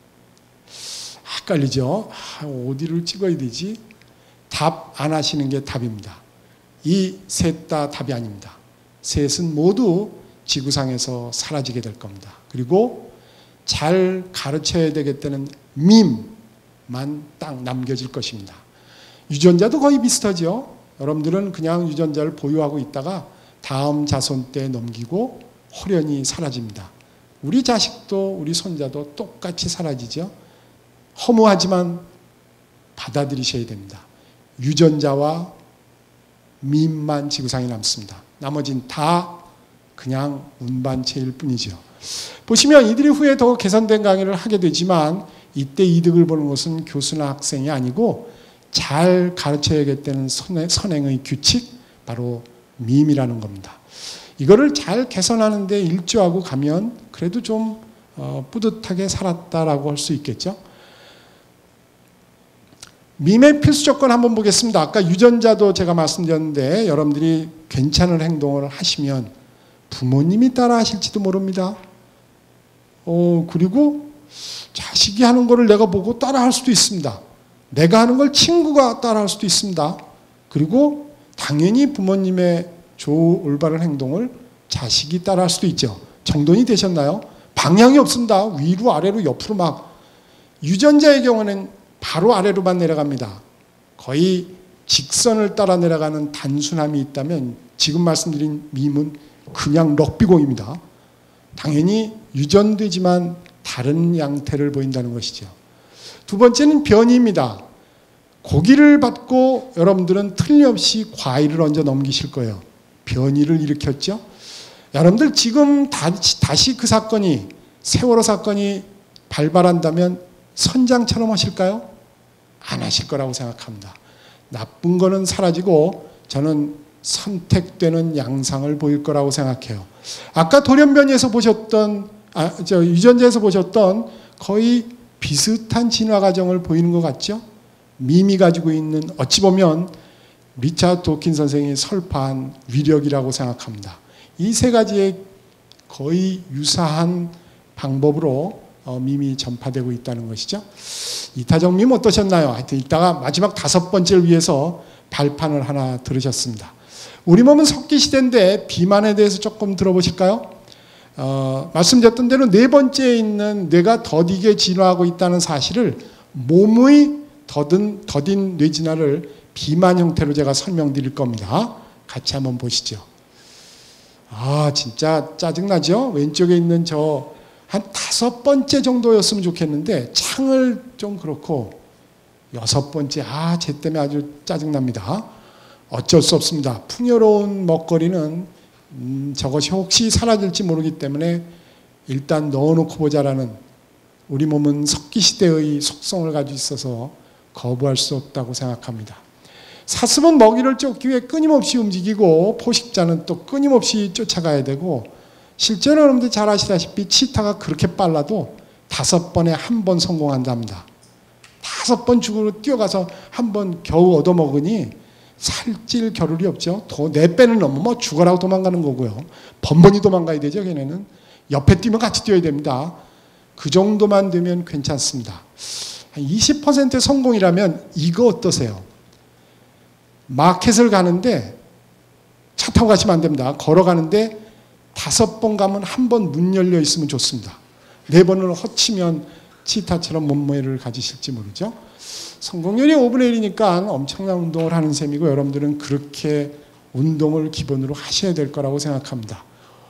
헷갈리죠? 어디를 찍어야 되지? 답 안 하시는 게 답입니다. 이 셋 다 답이 아닙니다. 셋은 모두 지구상에서 사라지게 될 겁니다. 그리고 잘 가르쳐야 되겠다는 밈만 딱 남겨질 것입니다. 유전자도 거의 비슷하죠. 여러분들은 그냥 유전자를 보유하고 있다가 다음 자손 때 넘기고 호련히 사라집니다. 우리 자식도 우리 손자도 똑같이 사라지죠. 허무하지만 받아들이셔야 됩니다. 유전자와 밈만 지구상에 남습니다. 나머진 다 그냥 운반체일 뿐이죠. 보시면 이들이 후에 더 개선된 강의를 하게 되지만 이때 이득을 보는 것은 교수나 학생이 아니고 잘 가르쳐야겠다는 선행의 규칙, 바로 밈이라는 겁니다. 이거를 잘 개선하는 데 일조하고 가면 그래도 좀 뿌듯하게 살았다라고 할 수 있겠죠. 밈의 필수 조건 한번 보겠습니다. 아까 유전자도 제가 말씀드렸는데 여러분들이 괜찮은 행동을 하시면 부모님이 따라 하실지도 모릅니다. 그리고 자식이 하는 거를 내가 보고 따라 할 수도 있습니다. 내가 하는 걸 친구가 따라 할 수도 있습니다. 그리고 당연히 부모님의 올바른 행동을 자식이 따라 할 수도 있죠. 정돈이 되셨나요? 방향이 없습니다. 위로 아래로 옆으로 막. 유전자의 경우는 바로 아래로만 내려갑니다. 거의 직선을 따라 내려가는 단순함이 있다면 지금 말씀드린 밈은 그냥 럭비공입니다. 당연히 유전되지만 다른 양태를 보인다는 것이죠. 두 번째는 변이입니다. 고기를 받고 여러분들은 틀림없이 과일을 얹어 넘기실 거예요. 변이를 일으켰죠. 여러분들 지금 다시 그 사건이, 세월호 사건이 발발한다면 선장처럼 하실까요? 안 하실 거라고 생각합니다. 나쁜 거는 사라지고 저는 선택되는 양상을 보일 거라고 생각해요. 아까 돌연변이에서 보셨던, 유전자에서 보셨던 거의 비슷한 진화 과정을 보이는 것 같죠? 밈이 가지고 있는, 어찌 보면 리차드 도킨 선생이 설파한 위력이라고 생각합니다. 이 세 가지의 거의 유사한 방법으로 밈이 전파되고 있다는 것이죠. 이타적 밈 어떠셨나요? 하여튼 이따가 마지막 5번째를 위해서 발판을 하나 들으셨습니다. 우리 몸은 석기시대인데 비만에 대해서 조금 들어보실까요? 말씀드렸던 대로 4번째에 있는 뇌가 더디게 진화하고 있다는 사실을 몸의 더딘 뇌진화를 비만 형태로 제가 설명드릴 겁니다. 같이 한번 보시죠. 진짜 짜증나죠? 왼쪽에 있는 한 5번째 정도였으면 좋겠는데 창을 좀 그렇고 6번째, 쟤 때문에 아주 짜증납니다. 어쩔 수 없습니다. 풍요로운 먹거리는 저것이 혹시 사라질지 모르기 때문에 일단 넣어놓고 보자라는, 우리 몸은 석기시대의 속성을 가지고 있어서 거부할 수 없다고 생각합니다. 사슴은 먹이를 쫓기 위해 끊임없이 움직이고 포식자는 또 끊임없이 쫓아가야 되고, 실제로 여러분들 잘 아시다시피 치타가 그렇게 빨라도 5번에 1번 성공한답니다. 5번 죽으로 뛰어가서 1번 겨우 얻어먹으니 살찔 겨를이 없죠. 내 배는 넘으면 죽어라고 도망가는 거고요. 번번이 도망가야 되죠. 걔네는 옆에 뛰면 같이 뛰어야 됩니다. 그 정도만 되면 괜찮습니다. 한 20% 성공이라면 이거 어떠세요? 마켓을 가는데 차 타고 가시면 안 됩니다. 걸어가는데 5번 가면 1번 문 열려 있으면 좋습니다. 4번을 허치면 치타처럼 몸매를 가지실지 모르죠. 성공률이 5분의 1이니까 엄청난 운동을 하는 셈이고, 여러분들은 그렇게 운동을 기본으로 하셔야 될 거라고 생각합니다.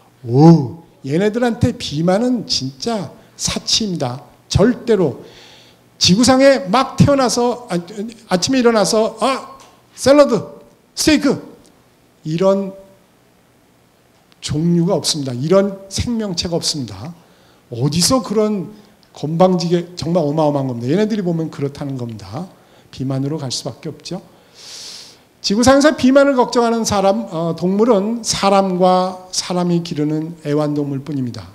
얘네들한테 비만은 진짜 사치입니다. 절대로. 지구상에 막 태어나서 아침에 일어나서 샐러드, 스테이크, 이런 종류가 없습니다. 이런 생명체가 없습니다. 어디서 그런 건방지게, 정말 어마어마한 겁니다. 얘네들이 보면 그렇다는 겁니다. 비만으로 갈 수밖에 없죠. 지구상에서 비만을 걱정하는 동물은 사람과 사람이 기르는 애완동물 뿐입니다.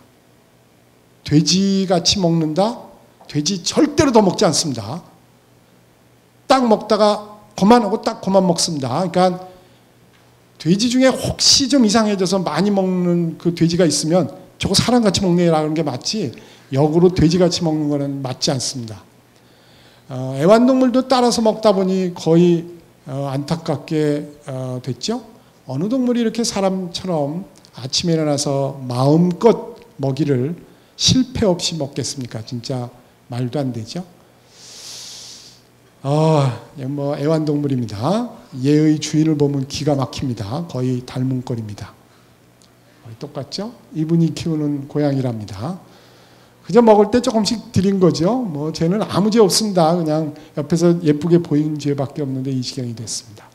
돼지같이 먹는다? 돼지 절대로 더 먹지 않습니다. 딱 먹다가 그만하고 딱 그만 먹습니다. 그러니까 돼지 중에 혹시 좀 이상해져서 많이 먹는 그 돼지가 있으면 저거 사람같이 먹네라는 게 맞지, 역으로 돼지같이 먹는 거는 맞지 않습니다. 애완동물도 따라서 먹다 보니 거의 안타깝게 됐죠. 어느 동물이 이렇게 사람처럼 아침에 일어나서 마음껏 먹이를 실패 없이 먹겠습니까? 진짜 말도 안 되죠. 뭐 애완동물입니다. 얘의 주인을 보면 기가 막힙니다. 거의 닮은 꼴입니다. 거의 똑같죠? 이분이 키우는 고양이랍니다. 그저 먹을 때 조금씩 드린 거죠. 뭐 쟤는 아무 죄 없습니다. 그냥 옆에서 예쁘게 보이는 죄밖에 없는데 이 지경이 됐습니다.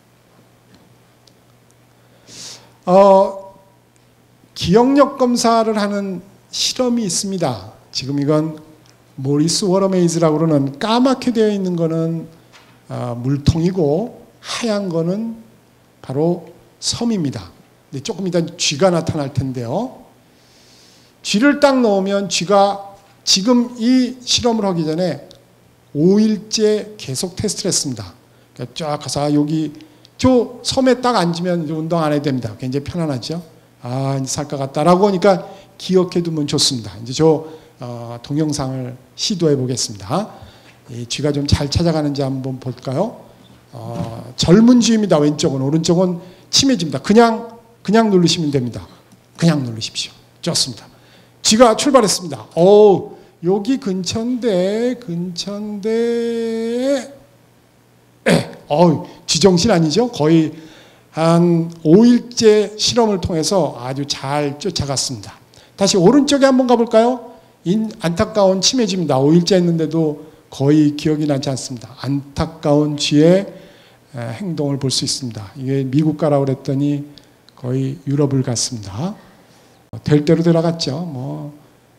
기억력 검사를 하는 실험이 있습니다. 지금 이건 모리스 워러메이즈라고 그러는 까맣게 되어 있는 거는 물통이고 하얀 거는 바로 섬입니다. 근데 조금 이따 쥐가 나타날 텐데요. 쥐를 딱 넣으면 쥐가 지금 이 실험을 하기 전에 5일째 계속 테스트를 했습니다. 그러니까 쫙 가서 여기 저 섬에 딱 앉으면 운동 안 해도 됩니다. 굉장히 편안하죠. 이제 살 것 같다라고 하니까 기억해 두면 좋습니다. 이제 저 동영상을 시도해 보겠습니다. 이 쥐가 좀 잘 찾아가는지 한번 볼까요? 젊은 쥐입니다. 왼쪽은. 오른쪽은 치매집니다. 그냥 누르시면 됩니다. 그냥 누르십시오. 좋습니다. 쥐가 출발했습니다. 여기 근처인데 쥐정신 아니죠? 거의 한 5일째 실험을 통해서 아주 잘 쫓아갔습니다. 다시 오른쪽에 한번 가볼까요? 안타까운 치매집니다. 5일째 했는데도 거의 기억이 나지 않습니다. 안타까운 쥐의 행동을 볼 수 있습니다. 이게 미국 가라고 그랬더니 거의 유럽을 갔습니다. 될 대로 들어갔죠.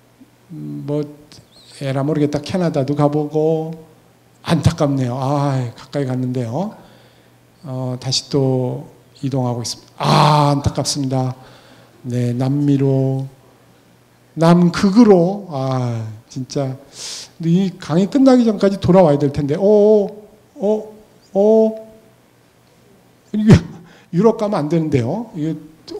에라 모르겠다. 캐나다도 가보고 안타깝네요. 가까이 갔는데요. 다시 또 이동하고 있습니다. 안타깝습니다. 네, 남미로, 남극으로, 진짜 이 강의 끝나기 전까지 돌아와야 될 텐데, 이게 유럽 가면 안 되는데요. 이게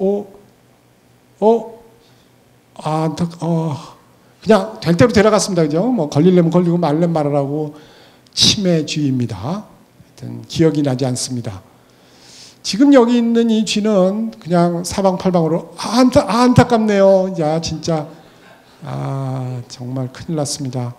그냥 될 대로 데려갔습니다. 그죠? 뭐 걸리려면 걸리고 말려면 말하라고. 치매주의입니다. 하여튼 기억이 나지 않습니다. 지금 여기 있는 이 쥐는 그냥 사방팔방으로 안타깝네요. 야, 진짜 정말 큰일 났습니다.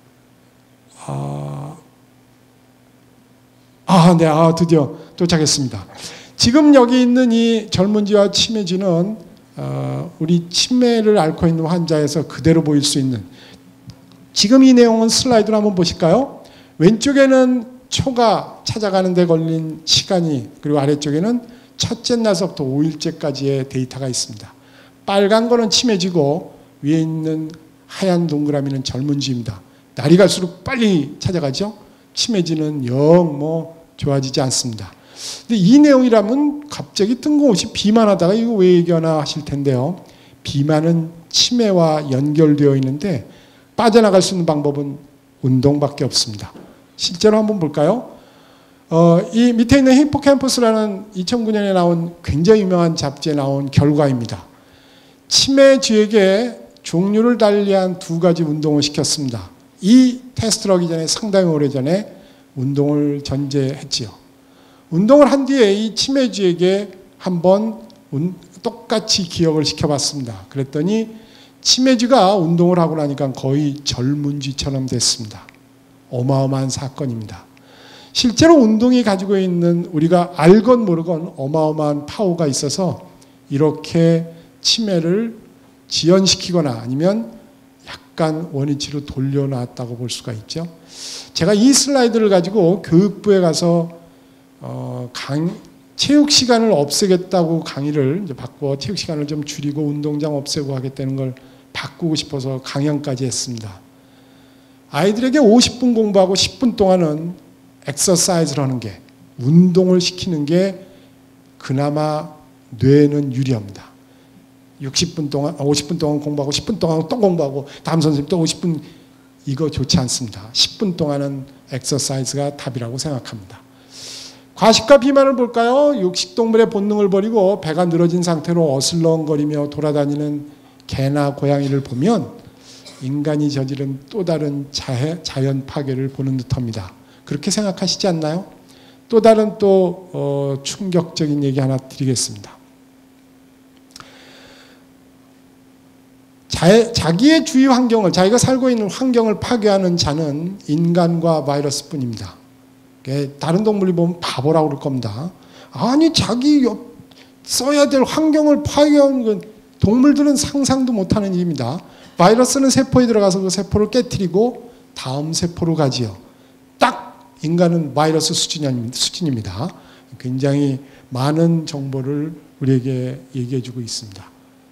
네, 드디어 도착했습니다. 지금 여기 있는 이 젊은 쥐와 치매쥐는 우리 치매를 앓고 있는 환자에서 그대로 보일 수 있는, 지금 이 내용은 슬라이드로 한번 보실까요? 왼쪽에는 초가 찾아가는 데 걸린 시간이, 그리고 아래쪽에는 첫째 날서부터 5일째까지의 데이터가 있습니다. 빨간 거는 치매쥐고 위에 있는 하얀 동그라미는 젊은 쥐입니다. 날이 갈수록 빨리 찾아가죠. 치매쥐는 영 좋아지지 않습니다. 근데 이 내용이라면 갑자기 뜬금없이 비만하다가 이거 왜 얘기하나 하실 텐데요. 비만은 치매와 연결되어 있는데 빠져나갈 수 있는 방법은 운동밖에 없습니다. 실제로 한번 볼까요? 이 밑에 있는 히포캠퍼스라는 2009년에 나온 굉장히 유명한 잡지에 나온 결과입니다. 치매쥐에게 종류를 달리한 2가지 운동을 시켰습니다. 이 테스트를 하기 전에 상당히 오래전에 운동을 전제했지요. 운동을 한 뒤에 이 치매쥐에게 한번 똑같이 기억을 시켜봤습니다. 그랬더니 치매쥐가 운동을 하고 나니까 거의 젊은 쥐처럼 됐습니다. 어마어마한 사건입니다. 실제로 운동이 가지고 있는, 우리가 알건 모르건 어마어마한 파워가 있어서 이렇게 치매를 지연시키거나 아니면 약간 원위치로 돌려놨다고 볼 수가 있죠. 제가 이 슬라이드를 가지고 교육부에 가서 체육 시간을 없애겠다고 강의를 이제 바꿔 체육 시간을 좀 줄이고 운동장 없애고 하겠다는 걸 바꾸고 싶어서 강연까지 했습니다. 아이들에게 50분 공부하고 10분 동안은 엑서사이즈를 하는 게, 운동을 시키는 게 그나마 뇌에는 유리합니다. 50분 동안 공부하고 10분 동안 또 공부하고 다음 선생님 또 50분, 이거 좋지 않습니다. 10분 동안은 엑서사이즈가 답이라고 생각합니다. 과식과 비만을 볼까요? 육식동물의 본능을 버리고 배가 늘어진 상태로 어슬렁거리며 돌아다니는 개나 고양이를 보면 인간이 저지른 또 다른 자연 파괴를 보는 듯합니다. 그렇게 생각하시지 않나요? 또 다른 충격적인 얘기 하나 드리겠습니다. 자기의 주위 환경을, 자기가 살고 있는 환경을 파괴하는 자는 인간과 바이러스뿐입니다. 다른 동물이 보면 바보라고 그럴 겁니다. 아니 자기 써야 될 환경을 파괴하는 건 동물들은 상상도 못하는 일입니다. 바이러스는 세포에 들어가서 그 세포를 깨트리고 다음 세포로 가지요. 딱 인간은 바이러스 수준입니다. 굉장히 많은 정보를 우리에게 얘기해주고 있습니다.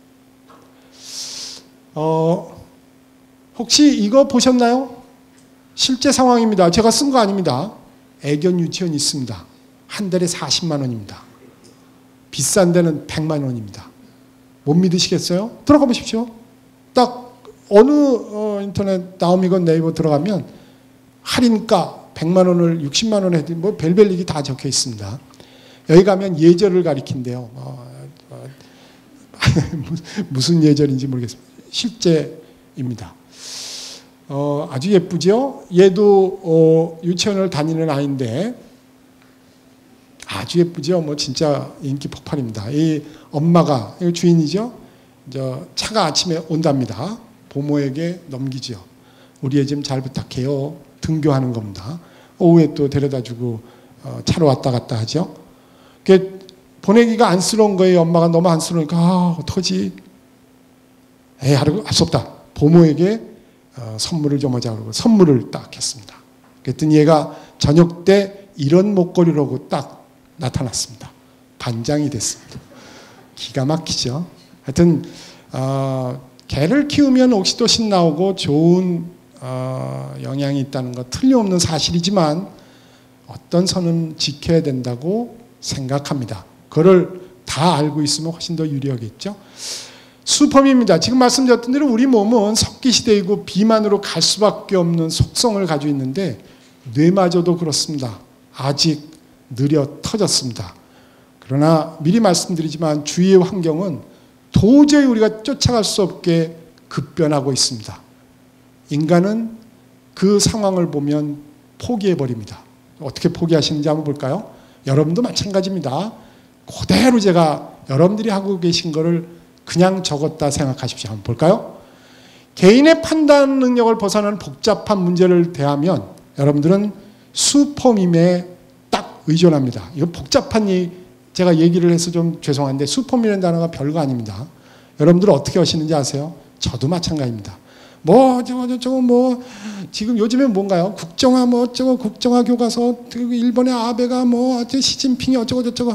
혹시 이거 보셨나요? 실제 상황입니다. 제가 쓴 거 아닙니다. 애견 유치원이 있습니다. 한 달에 40만 원입니다. 비싼 데는 100만 원입니다. 못 믿으시겠어요? 들어가 보십시오. 딱 어느 인터넷 나오미건 네이버 들어가면 할인가 100만 원을 60만 원에 뭐 별별 얘기 다 적혀 있습니다. 여기 가면 예절을 가리킨대요. 무슨 예절인지 모르겠습니다. 실제입니다. 아주 예쁘죠? 얘도 유치원을 다니는 아이인데 아주 예쁘죠? 뭐 진짜 인기 폭발입니다. 이 엄마가 이 주인이죠? 차가 아침에 온답니다. 부모에게 넘기죠. 우리 애 좀 잘 부탁해요. 등교하는 겁니다. 오후에 또 데려다주고 차로 왔다 갔다 하죠. 보내기가 안쓰러운 거예요. 엄마가 너무 안쓰러우니까 어떡하지? 할 수 없다. 부모에게 선물을 좀 하자 그러고 선물을 딱 했습니다. 그랬더니 얘가 저녁 때 이런 목걸이를 하고 딱 나타났습니다. 반장이 됐습니다. 기가 막히죠. 하여튼 개를 키우면 옥시토신 나오고 좋은 영향이 있다는 거 틀림없는 사실이지만 어떤 선은 지켜야 된다고 생각합니다. 그걸 다 알고 있으면 훨씬 더 유리하겠죠. 수펌입니다. 지금 말씀드렸던 대로 우리 몸은 석기시대이고 비만으로 갈 수밖에 없는 속성을 가지고 있는데 뇌마저도 그렇습니다. 아직 느려 터졌습니다. 그러나 미리 말씀드리지만 주위의 환경은 도저히 우리가 쫓아갈 수 없게 급변하고 있습니다. 인간은 그 상황을 보면 포기해버립니다. 어떻게 포기하시는지 한번 볼까요? 여러분도 마찬가지입니다. 그대로 제가 여러분들이 하고 계신 거를 그냥 적었다 생각하십시오. 한번 볼까요? 개인의 판단 능력을 벗어나는 복잡한 문제를 대하면 여러분들은 슈퍼밈에 딱 의존합니다. 이거 복잡한 제가 얘기를 해서 좀 죄송한데 슈퍼밈이라는 단어가 별거 아닙니다. 여러분들은 어떻게 하시는지 아세요? 저도 마찬가지입니다. 저거 지금 요즘에 뭔가요? 국정화 국정화 교과서 일본의 아베가 시진핑이 어쩌고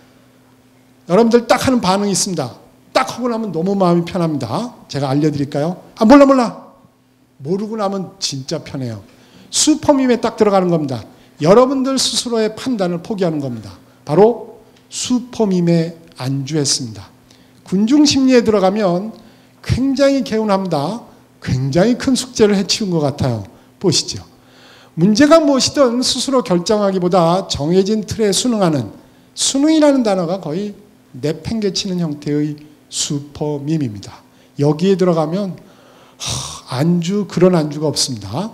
여러분들 딱 하는 반응이 있습니다. 딱 하고 나면 너무 마음이 편합니다. 제가 알려드릴까요? 몰라. 모르고 나면 진짜 편해요. 슈퍼밈에 딱 들어가는 겁니다. 여러분들 스스로의 판단을 포기하는 겁니다. 바로 슈퍼밈에 안주했습니다. 군중심리에 들어가면 굉장히 개운합니다. 굉장히 큰 숙제를 해치운 것 같아요. 보시죠. 문제가 무엇이든 스스로 결정하기보다 정해진 틀에 순응하는 순응이라는 단어가 거의 내팽개치는 형태의 슈퍼밈입니다. 여기에 들어가면 그런 안주가 없습니다.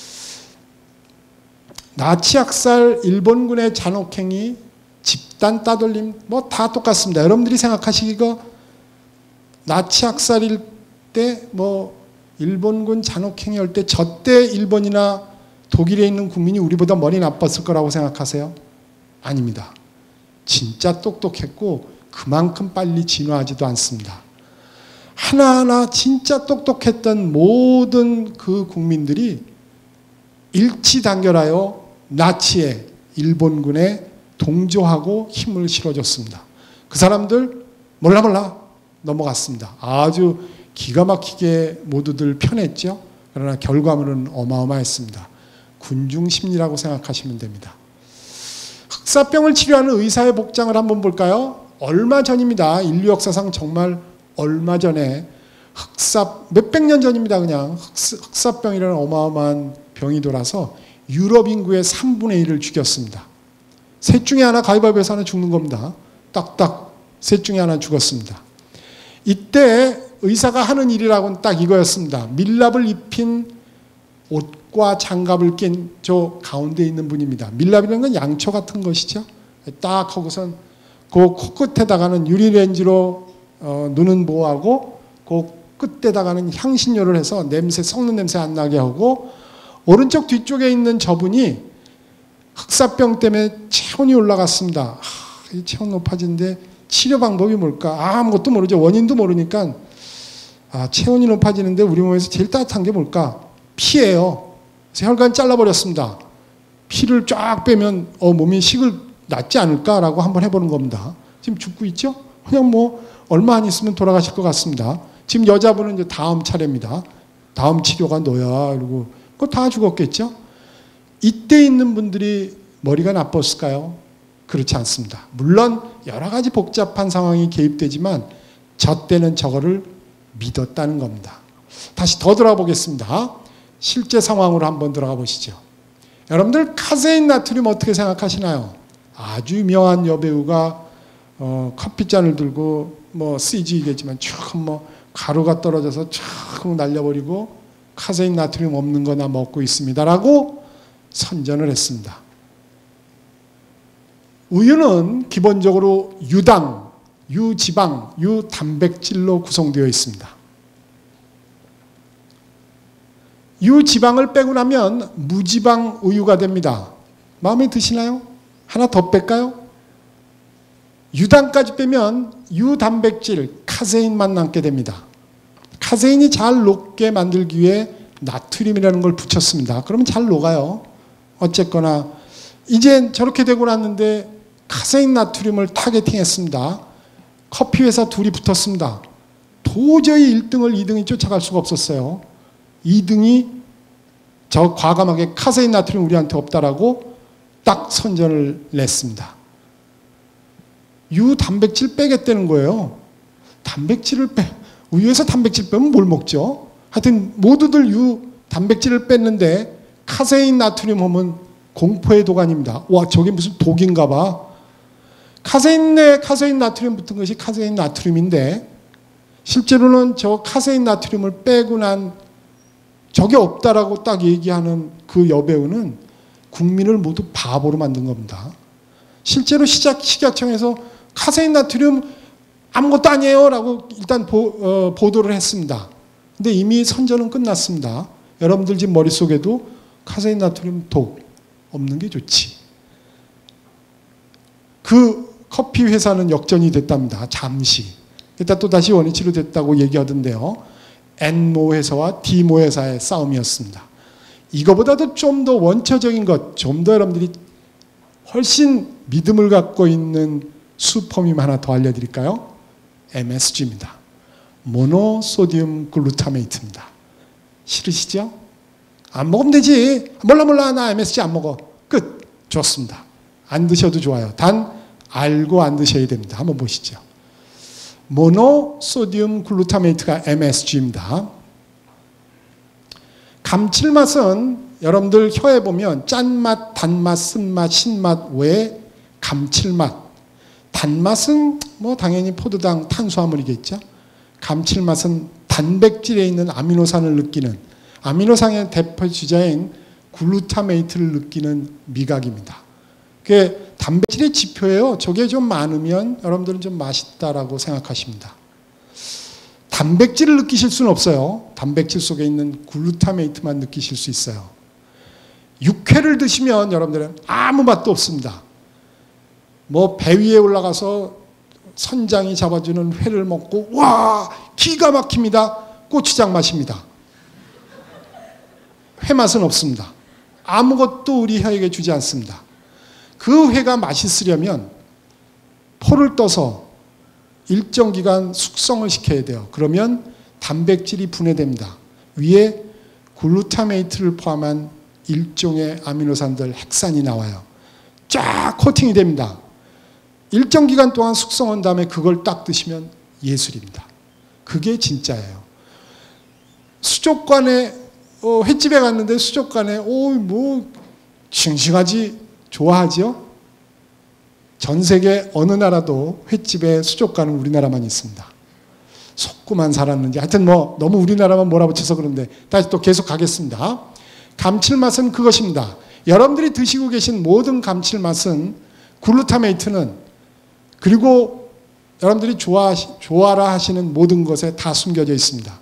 나치 학살, 일본군의 잔혹행위, 집단 따돌림 다 똑같습니다. 여러분들이 생각하시기가 나치 학살일 때 일본군 잔혹행위 할 때 저때 일본이나 독일에 있는 국민이 우리보다 머리 나빴을 거라고 생각하세요? 아닙니다. 진짜 똑똑했고 그만큼 빨리 진화하지도 않습니다. 하나하나 진짜 똑똑했던 모든 그 국민들이 일치단결하여 나치의 일본군에 동조하고 힘을 실어줬습니다. 그 사람들 몰라 넘어갔습니다. 아주 기가 막히게 모두들 편했죠. 그러나 결과물은 어마어마했습니다. 군중심리라고 생각하시면 됩니다. 흑사병을 치료하는 의사의 복장을 한번 볼까요? 얼마 전입니다. 인류 역사상 정말 얼마 전에 몇백 년 전입니다. 그냥 흑사병이라는 어마어마한 병이 돌아서 유럽 인구의 3분의 1을 죽였습니다. 셋 중에 하나 가위바위보에서 하나 죽는 겁니다. 딱딱 셋 중에 하나 죽었습니다. 이때 의사가 하는 일이라고는 딱 이거였습니다. 밀랍을 입힌 옷과 장갑을 낀 저 가운데 있는 분입니다. 밀랍이라는 건 양초 같은 것이죠. 딱 하고선 그 코끝에다가는 유리렌즈로 눈은 보호하고 그 끝에다가는 향신료를 해서 썩는 냄새 안 나게 하고 오른쪽 뒤쪽에 있는 저분이 흑사병 때문에 체온이 올라갔습니다. 이 체온 높아지는데 치료 방법이 뭘까? 아무것도 모르죠. 원인도 모르니까 체온이 높아지는데 우리 몸에서 제일 따뜻한 게 뭘까? 피예요. 그래서 혈관 잘라버렸습니다. 피를 쫙 빼면 몸이 식을 낫지 않을까라고 한번 해보는 겁니다. 지금 죽고 있죠? 그냥 뭐 얼마 안 있으면 돌아가실 것 같습니다. 지금 여자분은 이제 다음 차례입니다. 다음 치료가 너야. 이러고 그거 다 죽었겠죠? 이때 있는 분들이 머리가 나빴을까요? 그렇지 않습니다. 물론 여러 가지 복잡한 상황이 개입되지만 저 때는 저거를 믿었다는 겁니다. 다시 더 들어가 보겠습니다. 실제 상황으로 한번 들어가 보시죠. 여러분들 카세인 나트륨 어떻게 생각하시나요? 아주 유명한 여배우가 커피잔을 들고 뭐 CG이겠지만 쭉 뭐 가루가 떨어져서 쭉 날려버리고 카세인 나트륨 없는 거나 먹고 있습니다라고 선전을 했습니다. 우유는 기본적으로 유당, 유지방, 유단백질로 구성되어 있습니다. 유지방을 빼고 나면 무지방 우유가 됩니다. 마음에 드시나요? 하나 더 뺄까요? 유당까지 빼면 유단백질, 카세인만 남게 됩니다. 카세인이 잘 녹게 만들기 위해 나트륨이라는 걸 붙였습니다. 그러면 잘 녹아요. 어쨌거나 이제 저렇게 되고 났는데 카세인 나트륨을 타겟팅했습니다. 커피 회사 둘이 붙었습니다. 도저히 1등을 2등이 쫓아갈 수가 없었어요. 2등이 저 과감하게 카세인 나트륨 우리한테 없다라고 딱 선전을 냈습니다. 유단백질 빼겠다는 거예요. 우유에서 단백질 빼면 뭘 먹죠? 하여튼 모두들 유단백질을 뺐는데 카세인 나트륨 하면 공포의 도가니입니다. 와, 저게 무슨 독인가 봐. 카세인에 카세인 나트륨 붙은 것이 카세인 나트륨인데 실제로는 저 카세인 나트륨을 빼고 난 저게 없다라고 딱 얘기하는 그 여배우는 국민을 모두 바보로 만든 겁니다. 실제로 식약청에서 카세인 나트륨 아무것도 아니에요 라고 일단 보도를 했습니다. 근데 이미 선전은 끝났습니다. 여러분들 지금 머릿속에도 카세인 나트륨 독 없는 게 좋지. 그 커피 회사는 역전이 됐답니다. 잠시. 일단 또 다시 원위치로 됐다고 얘기하던데요. N모 회사와 D모 회사의 싸움이었습니다. 이거보다도 좀 더 원초적인 것, 좀 더 여러분들이 훨씬 믿음을 갖고 있는 수퍼밈 하나 더 알려드릴까요? MSG입니다. 모노소디움 글루타메이트입니다. 싫으시죠? 안 먹으면 되지. 몰라 나 MSG 안 먹어. 끝. 좋습니다. 안 드셔도 좋아요. 단 알고 안 드셔야 됩니다. 한번 보시죠. 모노소디움 글루타메이트가 MSG입니다. 감칠맛은 여러분들 혀에 보면 짠맛, 단맛, 쓴맛, 신맛 외에 감칠맛. 단맛은 뭐 당연히 포도당 탄수화물이겠죠. 감칠맛은 단백질에 있는 아미노산을 느끼는, 아미노산의 대표 주자인 글루타메이트를 느끼는 미각입니다. 그게 단백질의 지표예요. 저게 좀 많으면 여러분들은 좀 맛있다라고 생각하십니다. 단백질을 느끼실 수는 없어요. 단백질 속에 있는 글루타메이트만 느끼실 수 있어요. 육회를 드시면 여러분들은 아무 맛도 없습니다. 뭐 배 위에 올라가서 선장이 잡아주는 회를 먹고 와 기가 막힙니다. 고추장 맛입니다. 회 맛은 없습니다. 아무것도 우리 혀에게 주지 않습니다. 그 회가 맛있으려면 포를 떠서 일정 기간 숙성을 시켜야 돼요. 그러면 단백질이 분해됩니다. 위에 글루타메이트를 포함한 일종의 아미노산들 핵산이 나와요. 쫙 코팅이 됩니다. 일정 기간 동안 숙성한 다음에 그걸 딱 드시면 예술입니다. 그게 진짜예요. 수족관에 횟집에 갔는데 수족관에 뭐 싱싱하지 좋아하죠? 전 세계 어느 나라도 횟집에 수족관은 우리나라만 있습니다. 속고만 살았는지 하여튼 뭐 너무 우리나라만 몰아붙여서 그런데 다시 또 계속 가겠습니다. 감칠맛은 그것입니다. 여러분들이 드시고 계신 모든 감칠맛은 글루타메이트는 그리고 여러분들이 좋아라 하시는 모든 것에 다 숨겨져 있습니다.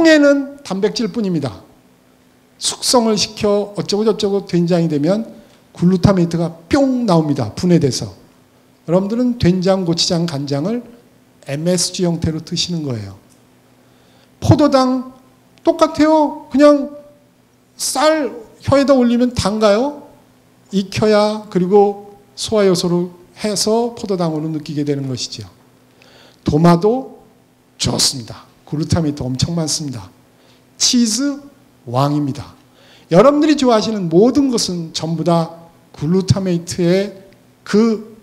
콩에는 단백질 뿐입니다. 숙성을 시켜 어쩌고 저쩌고 된장이 되면 글루타메이트가 뿅 나옵니다. 분해돼서. 여러분들은 된장, 고추장, 간장을 MSG 형태로 드시는 거예요. 포도당 똑같아요. 그냥 쌀 혀에다 올리면 단가요? 익혀야 그리고 소화효소로 해서 포도당으로 느끼게 되는 것이죠. 도마도 좋습니다. 글루타메이트 엄청 많습니다. 치즈 왕입니다. 여러분들이 좋아하시는 모든 것은 전부 다 글루타메이트의 그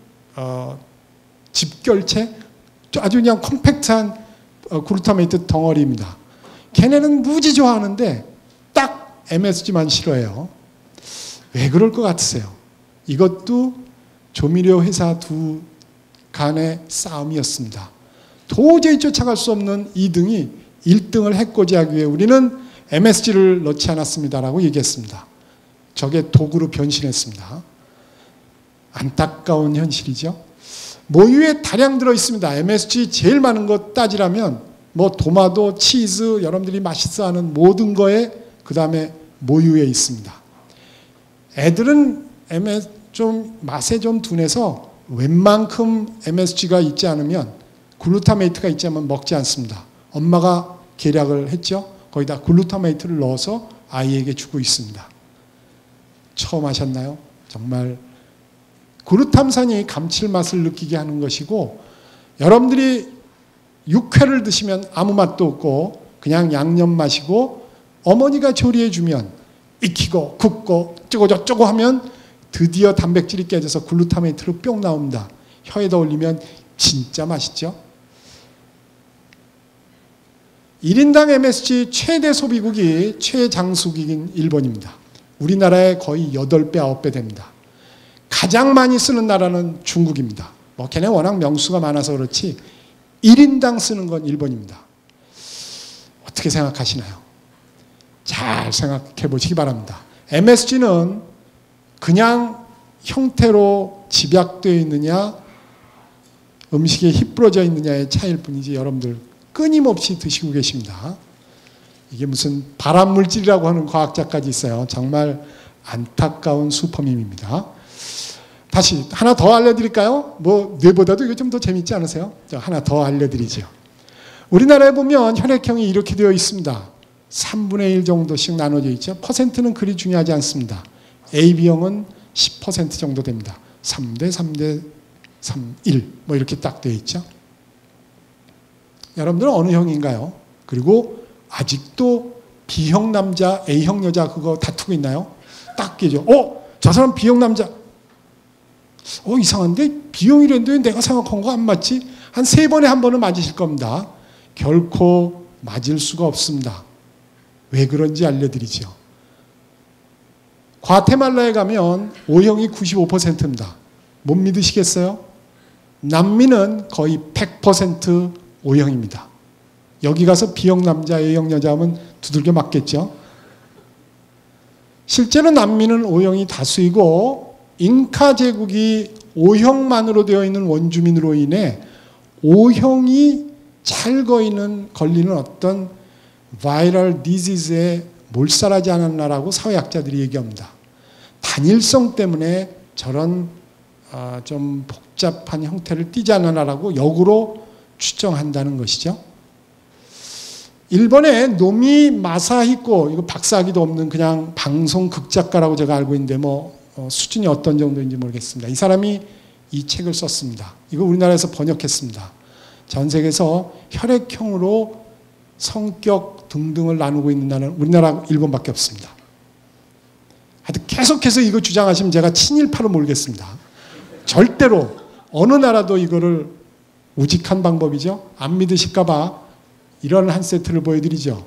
집결체, 아주 그냥 컴팩트한 글루타메이트 덩어리입니다. 걔네는 무지 좋아하는데 딱 MSG만 싫어해요. 왜 그럴 것 같으세요? 이것도 조미료 회사 두 간의 싸움이었습니다. 도저히 쫓아갈 수 없는 2등이 1등을 해코지하기 위해 우리는 MSG를 넣지 않았습니다라고 얘기했습니다. 저게 도구로 변신했습니다. 안타까운 현실이죠. 모유에 다량 들어있습니다. MSG 제일 많은 거 따지라면 뭐 도마도, 치즈, 여러분들이 맛있어하는 모든 거에 그 다음에 모유에 있습니다. 애들은 좀 맛에 좀 둔해서 웬만큼 MSG가 있지 않으면, 글루타메이트가 있지 않으면 먹지 않습니다. 엄마가 계략을 했죠. 거기다 글루타메이트를 넣어서 아이에게 주고 있습니다. 처음 하셨나요? 정말 글루탐산이 감칠맛을 느끼게 하는 것이고, 여러분들이 육회를 드시면 아무 맛도 없고 그냥 양념 맛이고, 어머니가 조리해 주면 익히고 굽고 쪼고저쪼고 하면 드디어 단백질이 깨져서 글루타메이트로 뿅 나옵니다. 혀에다 올리면 진짜 맛있죠. 1인당 MSG 최대 소비국이 최장수국인 일본입니다. 우리나라의 거의 8배, 9배 됩니다. 가장 많이 쓰는 나라는 중국입니다. 뭐 걔네 워낙 명수가 많아서 그렇지 1인당 쓰는 건 일본입니다. 어떻게 생각하시나요? 잘 생각해 보시기 바랍니다. MSG는 그냥 형태로 집약되어 있느냐, 음식에 힙부러져 있느냐의 차이일 뿐이지 여러분들 끊임없이 드시고 계십니다. 이게 무슨 발암물질이라고 하는 과학자까지 있어요. 정말 안타까운 슈퍼밈입니다. 다시 하나 더 알려드릴까요? 뭐 뇌보다도 이거 좀 더 재밌지 않으세요? 하나 더 알려드리죠. 우리나라에 보면 혈액형이 이렇게 되어 있습니다. 3분의 1 정도씩 나눠져 있죠. 퍼센트는 그리 중요하지 않습니다. AB형은 10% 정도 됩니다. 3대 3대 3, 1 뭐 이렇게 딱 되어 있죠. 여러분들은 어느 형인가요? 그리고 아직도 B형 남자, A형 여자 그거 다투고 있나요? 딱 깨죠. 저 사람 B형 남자. 이상한데 B형이랬는데 내가 생각한 거 안 맞지? 한 3번에 한 번은 맞으실 겁니다. 결코 맞을 수가 없습니다. 왜 그런지 알려드리죠. 과테말라에 가면 O형이 95%입니다. 못 믿으시겠어요? 남미는 거의 100% O형입니다. 여기 가서 B형 남자, A형 여자 하면 두들겨 맞겠죠? 실제로 남미는 O형이 다수이고, 잉카 제국이 O형만으로 되어 있는 원주민으로 인해 O형이 잘 걸리는 어떤 바이럴 디지즈에 몰살하지 않았나라고 사회학자들이 얘기합니다. 단일성 때문에 저런 좀 복잡한 형태를 띠지 않았나라고 역으로 추정한다는 것이죠. 일본의 노미 마사히코, 이거 박사학위도 없는 그냥 방송 극작가라고 제가 알고 있는데 수준이 어떤 정도인지 모르겠습니다. 이 사람이 이 책을 썼습니다. 이거 우리나라에서 번역했습니다. 전 세계에서 혈액형으로 성격 등등을 나누고 있는 나라는 우리나라, 일본밖에 없습니다. 하여튼 계속해서 이거 주장하시면 제가 친일파로 몰겠습니다. 절대로 어느 나라도 이거를 우직한 방법이죠. 안 믿으실까 봐 이런 한 세트를 보여드리죠.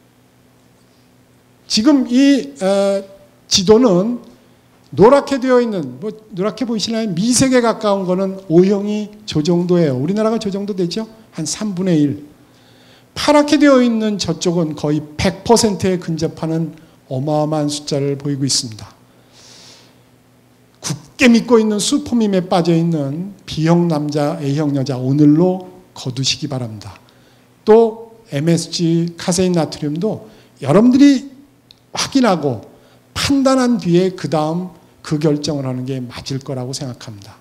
지금 이 지도는 노랗게 되어 있는, 노랗게 보이시나요? 미색에 가까운 거는 O형이 저 정도예요. 우리나라가 저 정도 되죠? 한 3분의 1. 파랗게 되어 있는 저쪽은 거의 100%에 근접하는 어마어마한 숫자를 보이고 있습니다. 굳게 믿고 있는 슈퍼밈에 빠져있는 B형 남자, A형 여자 오늘로 거두시기 바랍니다. 또 MSG, 카세인 나트륨도 여러분들이 확인하고 판단한 뒤에 그 다음 그 결정을 하는 게 맞을 거라고 생각합니다.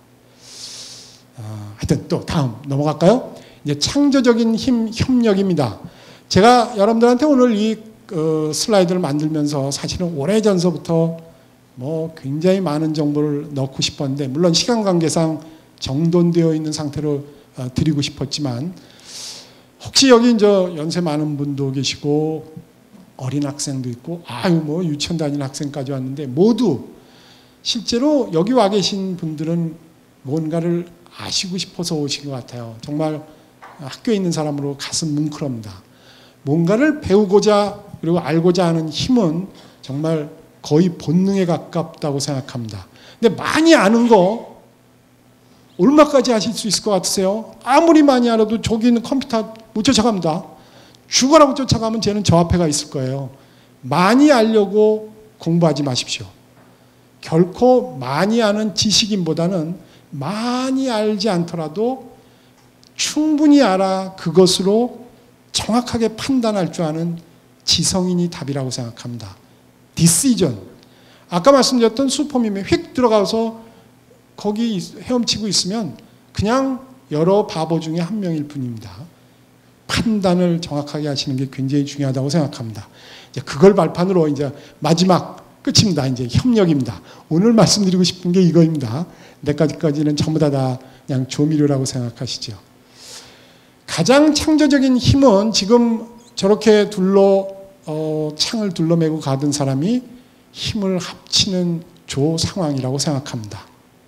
하여튼 또 다음 넘어갈까요? 이제 창조적인 힘, 협력입니다. 제가 여러분들한테 오늘 이 슬라이드를 만들면서 사실은 오래전서부터 뭐 굉장히 많은 정보를 넣고 싶었는데, 물론 시간 관계상 정돈되어 있는 상태로 드리고 싶었지만, 혹시 여기 이제 연세 많은 분도 계시고 어린 학생도 있고 뭐 유치원 다니는 학생까지 왔는데, 모두 실제로 여기 와 계신 분들은 뭔가를 아시고 싶어서 오신 것 같아요. 정말 학교에 있는 사람으로 가슴 뭉클합니다. 뭔가를 배우고자 그리고 알고자 하는 힘은 정말 거의 본능에 가깝다고 생각합니다. 근데 많이 아는 거 얼마까지 하실 수 있을 것 같으세요? 아무리 많이 알아도 저기 있는 컴퓨터 못 쫓아갑니다. 죽어라고 쫓아가면 쟤는 저 앞에 가 있을 거예요. 많이 알려고 공부하지 마십시오. 결코 많이 아는 지식인보다는 많이 알지 않더라도 충분히 알아 그것으로 정확하게 판단할 줄 아는 지성인이 답이라고 생각합니다. 디시전. 아까 말씀드렸던 슈퍼밈에 휙 들어가서 거기 헤엄치고 있으면 그냥 여러 바보 중에 한 명일 뿐입니다. 판단을 정확하게 하시는 게 굉장히 중요하다고 생각합니다. 이제 그걸 발판으로 이제 마지막 끝입니다. 이제 협력입니다. 오늘 말씀드리고 싶은 게 이거입니다. 내까지는 전부 다 그냥 조미료라고 생각하시죠. 가장 창조적인 힘은 지금 저렇게 창을 둘러매고 가던 사람이 힘을 합치는 상황이라고 생각합니다.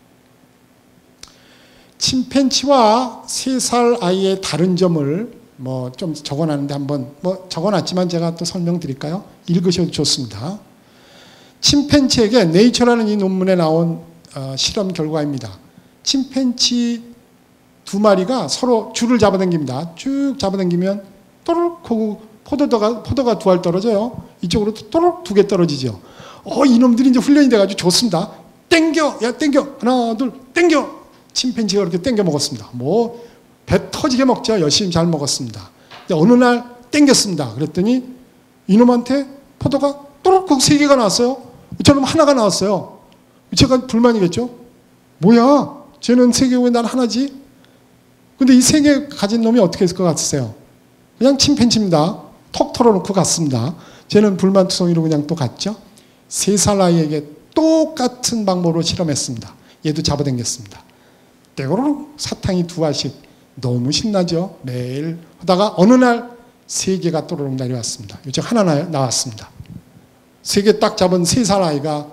침팬지와 3살 아이의 다른 점을 좀 적어놨는데 한번 적어놨지만 제가 또 설명드릴까요? 읽으셔도 좋습니다. 침팬지에게 네이처라는 이 논문에 나온 실험 결과입니다. 침팬지 2마리가 서로 줄을 잡아당깁니다. 쭉 잡아당기면 또르륵 하고 포도가 2알 떨어져요. 이쪽으로 또르륵 2개 떨어지죠. 이놈들이 이제 훈련이 돼가지고 좋습니다. 땡겨! 야, 땡겨! 하나, 둘, 땡겨! 침팬지가 그렇게 땡겨 먹었습니다. 배 터지게 먹죠. 열심히 잘 먹었습니다. 어느 날 땡겼습니다. 그랬더니 이놈한테 포도가 또르륵 3개가 나왔어요. 저놈 하나가 나왔어요. 제가 불만이겠죠? 뭐야? 쟤는 3개 왜 난 하나지? 근데 이 3개 가진 놈이 어떻게 했을 것 같으세요? 그냥 침팬지입니다. 턱 털어놓고 갔습니다. 쟤는 불만투성이로 그냥 또 갔죠? 3살 아이에게 똑같은 방법으로 실험했습니다. 얘도 잡아당겼습니다. 떼고르륵 사탕이 2알씩 너무 신나죠? 매일 하다가 어느 날 3개가 또르륵 내려왔습니다. 요즘 하나 나왔습니다. 3개 딱 잡은 3살 아이가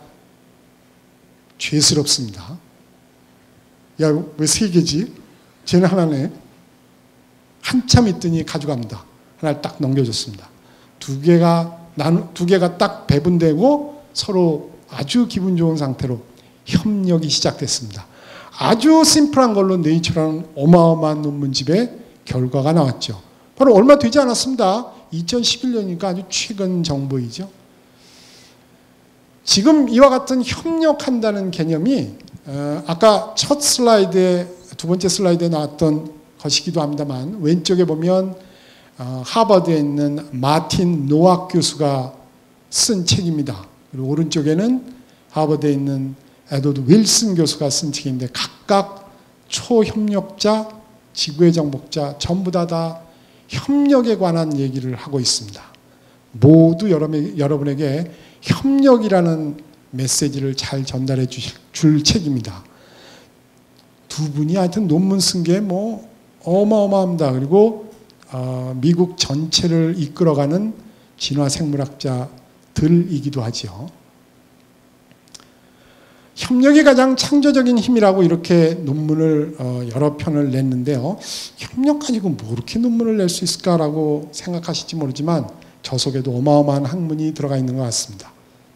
죄스럽습니다. 야, 왜 3개지? 쟤는 하나네. 한참 있더니 가져갑니다. 하나를 딱 넘겨줬습니다. 2개가 딱 배분되고 서로 아주 기분 좋은 상태로 협력이 시작됐습니다. 아주 심플한 걸로 네이처라는 어마어마한 논문집에 결과가 나왔죠. 바로 얼마 되지 않았습니다. 2011년이니까 아주 최근 정보이죠. 지금 이와 같은 협력한다는 개념이 아까 첫 슬라이드에, 2번째 슬라이드에 나왔던 것이기도 합니다만, 왼쪽에 보면 하버드에 있는 마틴 노악 교수가 쓴 책입니다. 그리고 오른쪽에는 하버드에 있는 에드워드 윌슨 교수가 쓴 책인데, 각각 초협력자, 지구의 정복자 전부 다 협력에 관한 얘기를 하고 있습니다. 모두 여러분에게 협력이라는 메시지를 잘 전달해 줄 책입니다. 2분이 하여튼 논문 쓴 게 어마어마합니다. 그리고 미국 전체를 이끌어가는 진화생물학자들이기도 하죠. 협력이 가장 창조적인 힘이라고 이렇게 논문을 여러 편을 냈는데요. 협력 가지고 뭐 이렇게 논문을 낼 수 있을까라고 생각하실지 모르지만 저 속에도 어마어마한 학문이 들어가 있는 것 같습니다.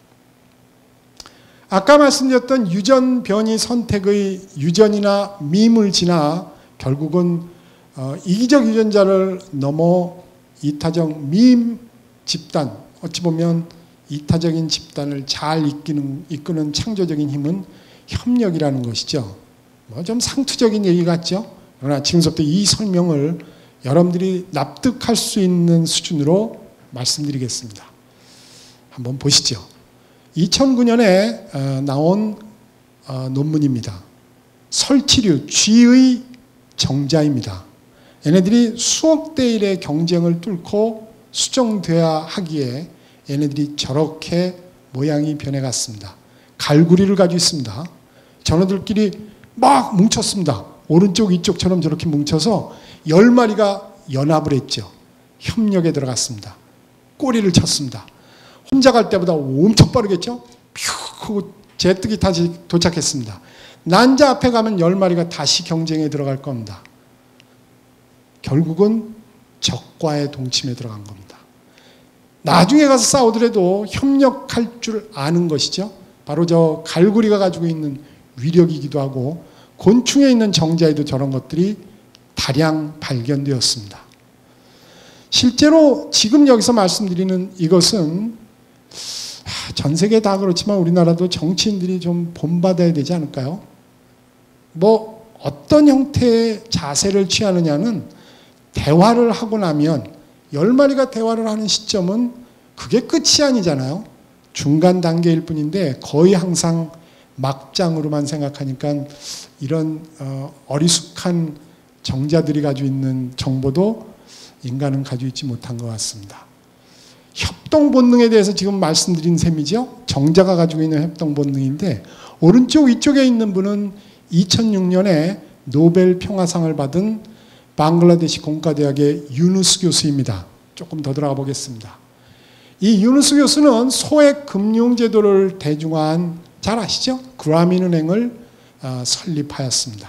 아까 말씀드렸던 유전 변이 선택의 유전이나 밈을 지나 결국은 이기적 유전자를 넘어 이타적 밈 집단, 어찌 보면 이타적인 집단을 잘 이끄는 창조적인 힘은 협력이라는 것이죠. 좀 상투적인 얘기 같죠? 그러나 지금부터 이 설명을 여러분들이 납득할 수 있는 수준으로 말씀드리겠습니다. 한번 보시죠. 2009년에 나온 논문입니다. 설치류 G의 정자입니다. 얘네들이 수억 대 1의 경쟁을 뚫고 수정돼야 하기에 얘네들이 저렇게 모양이 변해갔습니다. 갈구리를 가지고 있습니다. 전어들끼리 막 뭉쳤습니다. 오른쪽 이쪽처럼 저렇게 뭉쳐서 10마리가 연합을 했죠. 협력에 들어갔습니다. 꼬리를 쳤습니다. 혼자 갈 때보다 엄청 빠르겠죠? 퓨 하고 제뜨기 다시 도착했습니다. 난자 앞에 가면 10마리가 다시 경쟁에 들어갈 겁니다. 결국은 적과의 동침에 들어간 겁니다. 나중에 가서 싸우더라도 협력할 줄 아는 것이죠. 바로 저 갈고리가 가지고 있는 위력이기도 하고 곤충에 있는 정자에도 저런 것들이 다량 발견되었습니다. 실제로 지금 여기서 말씀드리는 이것은 전 세계 다 그렇지만 우리나라도 정치인들이 좀 본받아야 되지 않을까요? 뭐 어떤 형태의 자세를 취하느냐는 대화를 하고 나면 10마리가 대화를 하는 시점은 그게 끝이 아니잖아요. 중간 단계일 뿐인데 거의 항상 막장으로만 생각하니까 이런 어리숙한 정자들이 가지고 있는 정보도 인간은 가지고 있지 못한 것 같습니다. 협동 본능에 대해서 지금 말씀드린 셈이죠. 정자가 가지고 있는 협동 본능인데 오른쪽 위쪽에 있는 분은 2006년에 노벨 평화상을 받은 방글라데시 공과대학의 유누스 교수입니다. 조금 더 들어가 보겠습니다. 이 유누스 교수는 소액 금융제도를 대중화한, 잘 아시죠? 그라민은행을 설립하였습니다.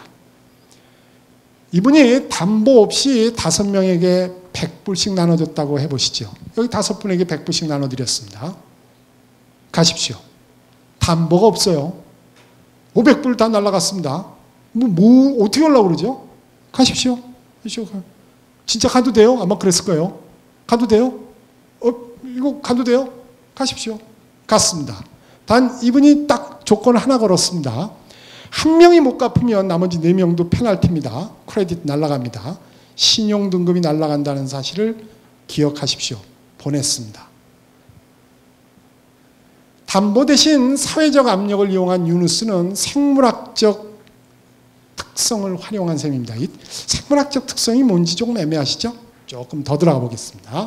이분이 담보 없이 5명에게 100불씩 나눠줬다고 해보시죠. 여기 5분에게 100불씩 나눠드렸습니다. 가십시오. 담보가 없어요. 500불 다 날라갔습니다. 어떻게 하려고 그러죠? 가십시오. 진짜 가도 돼요? 아마 그랬을 거예요. 가도 돼요? 이거 가도 돼요? 가십시오. 갔습니다. 단 이분이 딱 조건 하나 걸었습니다. 한 명이 못 갚으면 나머지 4명도 페널티입니다. 크레딧 날라갑니다. 신용등급이 날라간다는 사실을 기억하십시오. 보냈습니다. 담보 대신 사회적 압력을 이용한 유누스는 생물학적 특성을 활용한 셈입니다. 이 생물학적 특성이 뭔지 조금 애매하시죠? 조금 더 들어가 보겠습니다.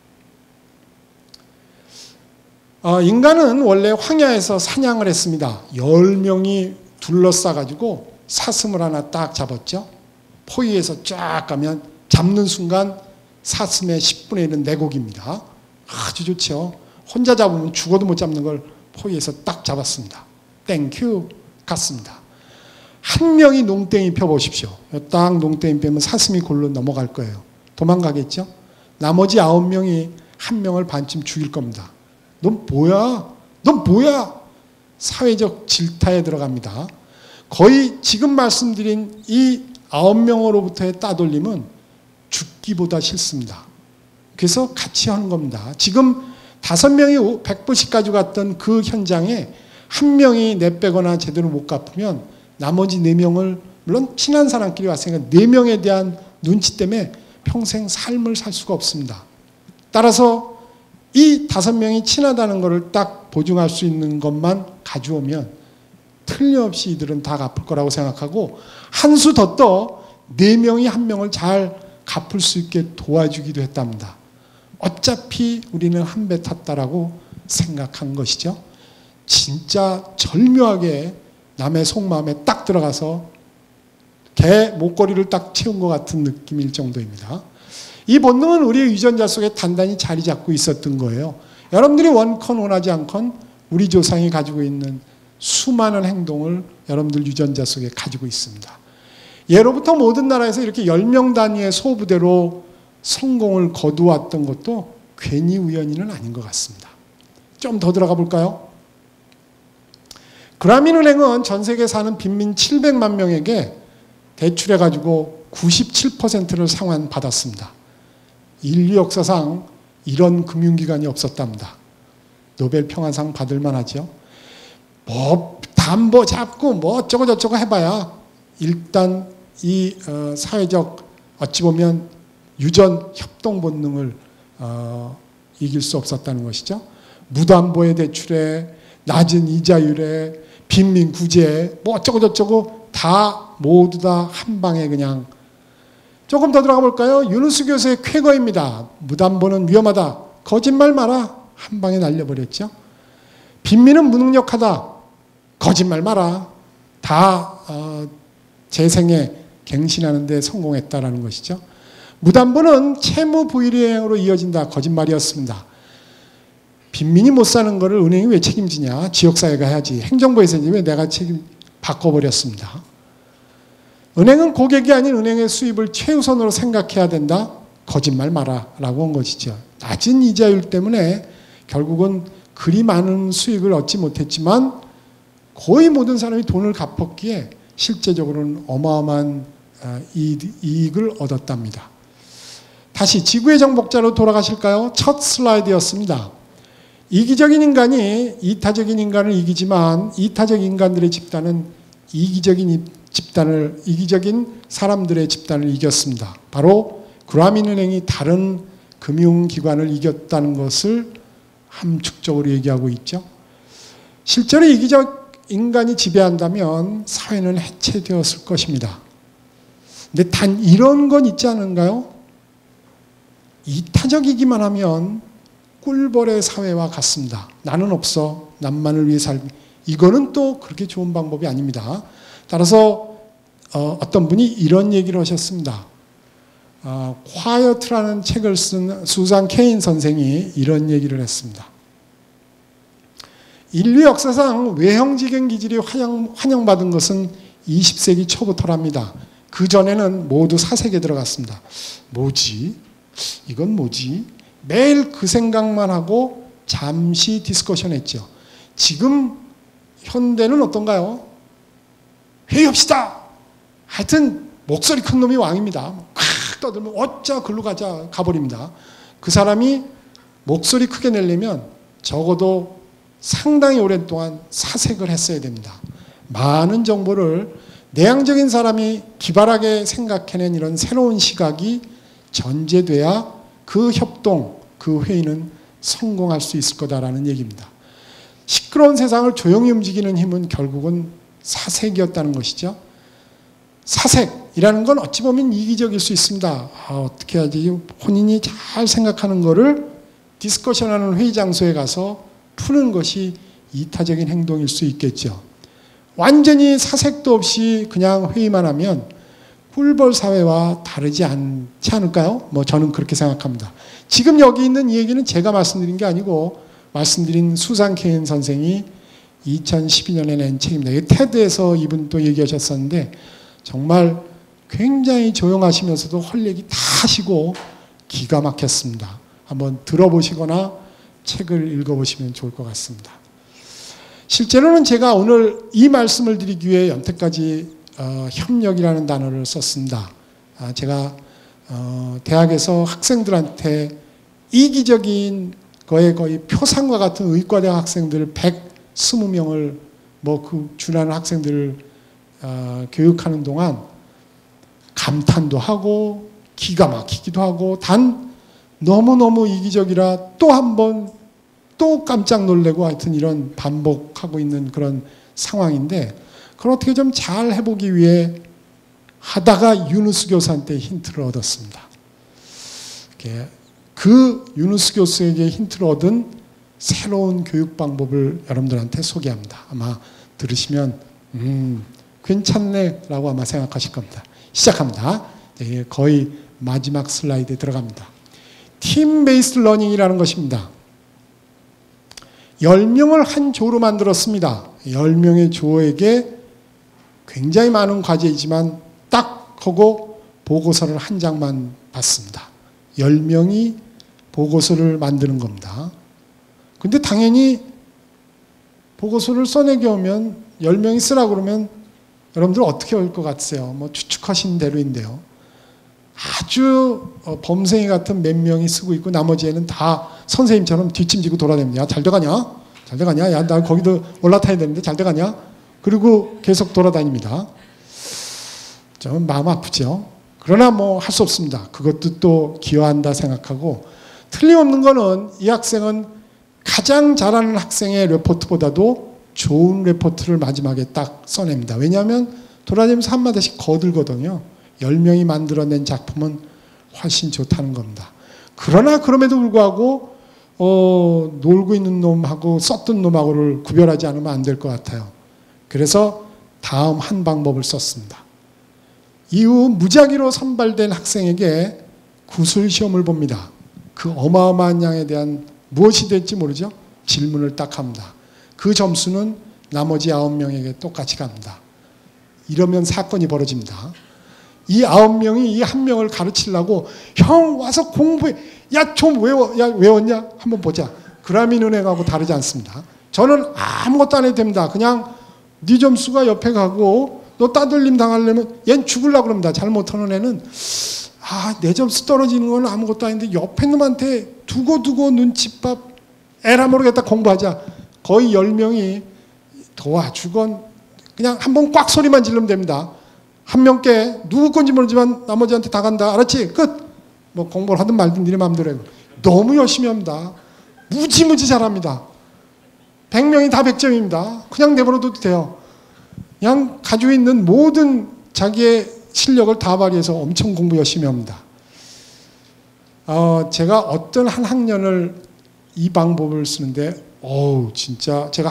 인간은 원래 황야에서 사냥을 했습니다. 10명이 둘러싸가지고 사슴을 하나 딱 잡았죠. 포위에서 쫙 가면 잡는 순간 사슴의 10분의 1은 내 고기입니다. 아주 좋죠. 혼자 잡으면 죽어도 못 잡는 걸 포위에서 딱 잡았습니다. 땡큐 갔습니다. 한 명이 농땡이 펴보십시오. 딱 농땡이 빼면 사슴이 골로 넘어갈 거예요. 도망가겠죠? 나머지 9명이 한 명을 반쯤 죽일 겁니다. 넌 뭐야? 넌 뭐야? 사회적 질타에 들어갑니다. 거의 지금 말씀드린 이 9명으로부터의 따돌림은 죽기보다 싫습니다. 그래서 같이 하는 겁니다. 지금 5명이 100불씩 가지고 갔던 그 현장에 한 명이 내빼거나 제대로 못 갚으면 나머지 4명을, 물론 친한 사람끼리 왔으니까 4명에 대한 눈치 때문에 평생 삶을 살 수가 없습니다. 따라서 이 5명이 친하다는 것을 딱 보증할 수 있는 것만 가져오면 틀림없이 이들은 다 갚을 거라고 생각하고 한 수 더 떠 4명이 한 명을 잘 갚을 수 있게 도와주기도 했답니다. 어차피 우리는 한 배 탔다라고 생각한 것이죠. 진짜 절묘하게 남의 속마음에 딱 들어가서 개 목걸이를 딱 채운 것 같은 느낌일 정도입니다. 이 본능은 우리의 유전자 속에 단단히 자리 잡고 있었던 거예요. 여러분들이 원컨 원하지 않건 우리 조상이 가지고 있는 수많은 행동을 여러분들 유전자 속에 가지고 있습니다. 예로부터 모든 나라에서 이렇게 10명 단위의 소부대로 성공을 거두었던 것도 괜히 우연히는 아닌 것 같습니다. 좀 더 들어가 볼까요? 그라민은행은 전 세계에 사는 빈민 700만 명에게 대출해가지고 97%를 상환받았습니다. 인류 역사상 이런 금융기관이 없었답니다. 노벨 평화상 받을 만하죠. 뭐 담보 잡고 뭐 어쩌고 저쩌고 해봐야 일단 이 사회적 어찌 보면 유전 협동 본능을 이길 수 없었다는 것이죠. 무담보의 대출에 낮은 이자율에 빈민 구제, 뭐 어쩌고저쩌고 다 모두 다 한 방에 그냥. 조금 더 들어가 볼까요? 유누스 교수의 쾌거입니다. 무담보는 위험하다. 거짓말 마라. 한 방에 날려버렸죠. 빈민은 무능력하다. 거짓말 마라. 다 재생에 갱신하는 데 성공했다라는 것이죠. 무담보는 채무 불이행으로 이어진다. 거짓말이었습니다. 빈민이 못 사는 거를 은행이 왜 책임지냐. 지역사회가 해야지. 행정부에서 왜 내가 바꿔버렸습니다. 은행은 고객이 아닌 은행의 수입을 최우선으로 생각해야 된다. 거짓말 마라 라고 한 것이죠. 낮은 이자율 때문에 결국은 그리 많은 수익을 얻지 못했지만 거의 모든 사람이 돈을 갚았기에 실제적으로는 어마어마한 이익을 얻었답니다. 다시 지구의 정복자로 돌아가실까요? 첫 슬라이드였습니다. 이기적인 인간이 이타적인 인간을 이기지만 이타적 인간들의 집단은 이기적인 사람들의 집단을 이겼습니다. 바로 그라민은행이 다른 금융기관을 이겼다는 것을 함축적으로 얘기하고 있죠. 실제로 이기적 인간이 지배한다면 사회는 해체되었을 것입니다. 근데 단 이런 건 있지 않은가요? 이타적이기만 하면 꿀벌의 사회와 같습니다. 나는 없어. 남만을 위해 살기. 이거는 또 그렇게 좋은 방법이 아닙니다. 따라서 어떤 분이 이런 얘기를 하셨습니다. 콰이어트라는 책을 쓴 수잔 케인 선생이 이런 얘기를 했습니다. 인류 역사상 외형지경 기질이 환영받은 것은 20세기 초부터랍니다. 그 전에는 모두 사색에 들어갔습니다. 뭐지? 이건 뭐지? 매일 그 생각만 하고 잠시 디스커션 했죠. 지금 현대는 어떤가요? 회의합시다. 하여튼 목소리 큰 놈이 왕입니다. 콱 떠들면 어쩌 글로 가자 가버립니다. 그 사람이 목소리 크게 내려면 적어도 상당히 오랜 동안 사색을 했어야 됩니다. 많은 정보를 내향적인 사람이 기발하게 생각해낸 이런 새로운 시각이 전제돼야 그 협동, 그 회의는 성공할 수 있을 거다라는 얘기입니다. 시끄러운 세상을 조용히 움직이는 힘은 결국은 사색이었다는 것이죠. 사색이라는 건 어찌 보면 이기적일 수 있습니다. 어떻게 하지? 본인이 잘 생각하는 거를 디스커션하는 회의 장소에 가서 푸는 것이 이타적인 행동일 수 있겠죠. 완전히 사색도 없이 그냥 회의만 하면 꿀벌 사회와 다르지 않지 않을까요? 저는 그렇게 생각합니다. 지금 여기 있는 이 얘기는 제가 말씀드린 게 아니고 말씀드린 수잔 케인 선생이 2012년에 낸 책입니다. 테드에서 이분 또 얘기하셨었는데 정말 굉장히 조용하시면서도 할 얘기 다 하시고 기가 막혔습니다. 한번 들어보시거나 책을 읽어보시면 좋을 것 같습니다. 실제로는 제가 오늘 이 말씀을 드리기 위해 여태까지 협력이라는 단어를 썼습니다. 제가 대학에서 학생들한테 이기적인 거의 표상과 같은 의과대학 학생들 120명을 그 준하는 학생들을 교육하는 동안 감탄도 하고 기가 막히기도 하고 단 너무너무 이기적이라 또 한 번 또 깜짝 놀래고 하여튼 이런 반복하고 있는 그런 상황인데 그걸 어떻게 좀 잘 해보기 위해 하다가 유누스 교수한테 힌트를 얻었습니다. 그 유누스 교수에게 힌트를 얻은 새로운 교육 방법을 여러분들한테 소개합니다. 아마 들으시면 괜찮네 라고 아마 생각하실 겁니다. 시작합니다. 거의 마지막 슬라이드에 들어갑니다. 팀 베이스드 러닝이라는 것입니다. 10명을 한 조로 만들었습니다. 10명의 조에게 굉장히 많은 과제이지만 딱 하고 보고서를 한 장만 받습니다. 10명이 보고서를 만드는 겁니다. 근데 당연히 보고서를 써내기 오면 10명이 쓰라고 그러면 여러분들 어떻게 할 것 같으세요? 추측하신 대로인데요. 아주 범생이 같은 몇 명이 쓰고 있고 나머지에는 다 선생님처럼 뒷짐지고 돌아다닙니다. 야, 잘 돼가냐? 잘 돼가냐? 야, 나 거기도 올라타야 되는데 잘 돼가냐? 그리고 계속 돌아다닙니다. 좀 마음 아프죠? 그러나 할 수 없습니다. 그것도 또 기여한다 생각하고 틀림없는 거는 이 학생은 가장 잘하는 학생의 레포트보다도 좋은 레포트를 마지막에 딱 써냅니다. 왜냐하면 돌아다니면서 한마디씩 거들거든요. 10명이 만들어낸 작품은 훨씬 좋다는 겁니다. 그러나 그럼에도 불구하고 놀고 있는 놈하고 썼던 놈하고를 구별하지 않으면 안 될 것 같아요. 그래서 다음 한 방법을 썼습니다. 이후 무작위로 선발된 학생에게 구술 시험을 봅니다. 그 어마어마한 양에 대한 무엇이 될지 모르죠. 질문을 딱 합니다. 그 점수는 나머지 9명에게 똑같이 갑니다. 이러면 사건이 벌어집니다. 이 9명이 이 한 명을 가르치려고 형 와서 공부해. 야 좀 외워. 야 외웠냐? 한번 보자. 그라민 은행하고 다르지 않습니다. 저는 아무것도 안 해도 됩니다. 그냥 네 점수가 옆에 가고 너 따돌림 당하려면 얜 죽으려고 그럽니다. 잘못하는 애는 내 점수 떨어지는 건 아무것도 아닌데 옆에 놈한테 두고 눈칫밥 에라 모르겠다 공부하자. 거의 10명이 도와주건 그냥 한번 꽉 소리만 지르면 됩니다. 한 명께 누구 건지 모르지만 나머지한테 다 간다. 알았지? 끝. 뭐 공부를 하든 말든 니네 마음대로 해. 너무 열심히 합니다. 무지무지 잘합니다. 100명이 다 100점입니다. 그냥 내버려둬도 돼요. 그냥 가지고 있는 모든 자기의 실력을 다 발휘해서 엄청 공부 열심히 합니다. 제가 어떤 한 학년을 이 방법을 쓰는데, 진짜 제가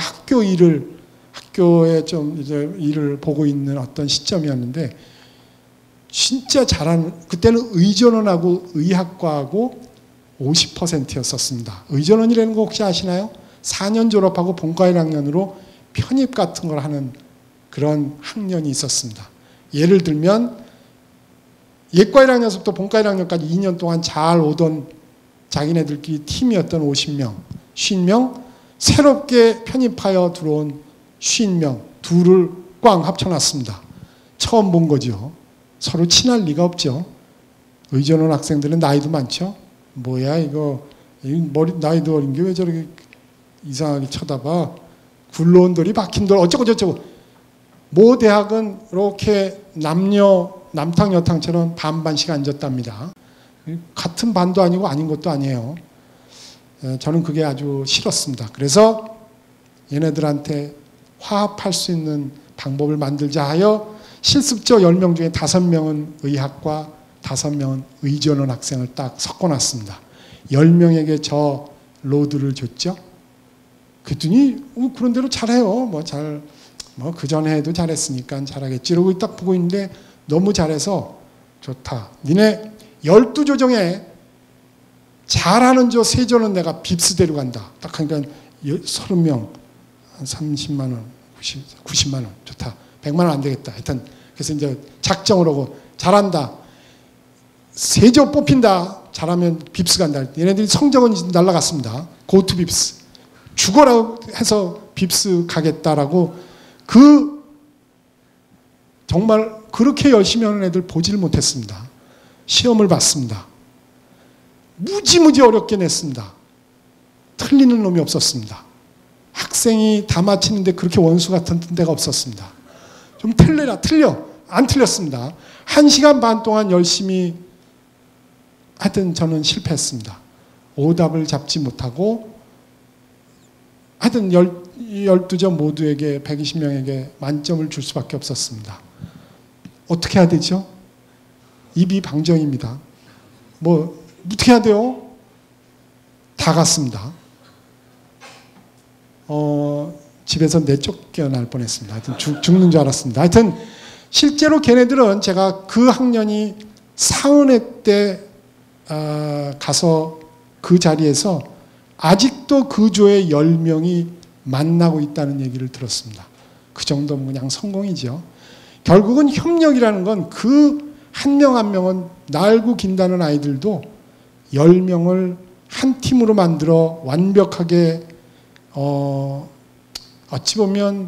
학교에 좀 이제 일을 보고 있는 어떤 시점이었는데, 진짜 잘하는, 그때는 의전원하고 의학과하고 50%였었습니다. 의전원이라는 거 혹시 아시나요? 4년 졸업하고 본과 1학년으로 편입 같은 걸 하는 그런 학년이 있었습니다. 예를 들면 예과 1학년부터 본과 1학년까지 2년 동안 잘 오던 자기네들끼리 팀이었던 50명, 50명, 새롭게 편입하여 들어온 50명, 둘을 꽝 합쳐놨습니다. 처음 본 거죠. 서로 친할 리가 없죠. 의전원 학생들은 나이도 많죠. 뭐야 이거 머리 나이도 어린 게 왜 저렇게 이상하게 쳐다봐. 굴러온 돌이 박힌 돌 어쩌고 저쩌고. 모 대학은 이렇게 남탕 여탕처럼 반반씩 앉았답니다. 같은 반도 아니고 아닌 것도 아니에요. 저는 그게 아주 싫었습니다. 그래서 얘네들한테 화합할 수 있는 방법을 만들자 하여 실습자 10명 중에 5명은 의학과 5명은 의전원 학생을 딱 섞어놨습니다. 10명에게 저 로드를 줬죠. 그랬더니 그런 대로 잘해요. 그 전에 해도 잘했으니까 잘하겠지. 이러고 딱 보고 있는데 너무 잘해서 좋다. 니네 12조정에 잘하는 저 3조는 내가 빕스 데려간다. 딱 하니까 30명, 30만 원, 90만 원. 좋다. 100만 원 안 되겠다. 하여튼 그래서 이제 작정을 하고 잘한다. 3조 뽑힌다. 잘하면 빕스 간다. 얘네들이 성적은 날라갔습니다. 고투 빕스. 죽어라 해서 빕스 가겠다라고 정말 그렇게 열심히 하는 애들 보지를 못했습니다. 시험을 봤습니다. 무지무지 어렵게 냈습니다. 틀리는 놈이 없었습니다. 학생이 다 맞히는데 그렇게 원수 같은 데가 없었습니다. 좀 틀려. 안 틀렸습니다. 1시간 반 동안 열심히 하여튼 저는 실패했습니다. 오답을 잡지 못하고 하여튼 12점 모두에게 120명에게 만점을 줄 수밖에 없었습니다. 어떻게 해야 되죠? 입이 방정입니다. 어떻게 해야 돼요? 다 갔습니다. 집에서 내쫓겨날 뻔했습니다. 하여튼 죽는 줄 알았습니다. 하여튼 실제로 걔네들은 제가 그 학년이 사은회 때 가서 그 자리에서 아직도 그 조의 10명이 만나고 있다는 얘기를 들었습니다. 그 정도면 그냥 성공이죠. 결국은 협력이라는 건 그 한 명 한 명은 날고 긴다는 아이들도 10명을 한 팀으로 만들어 완벽하게 어찌 보면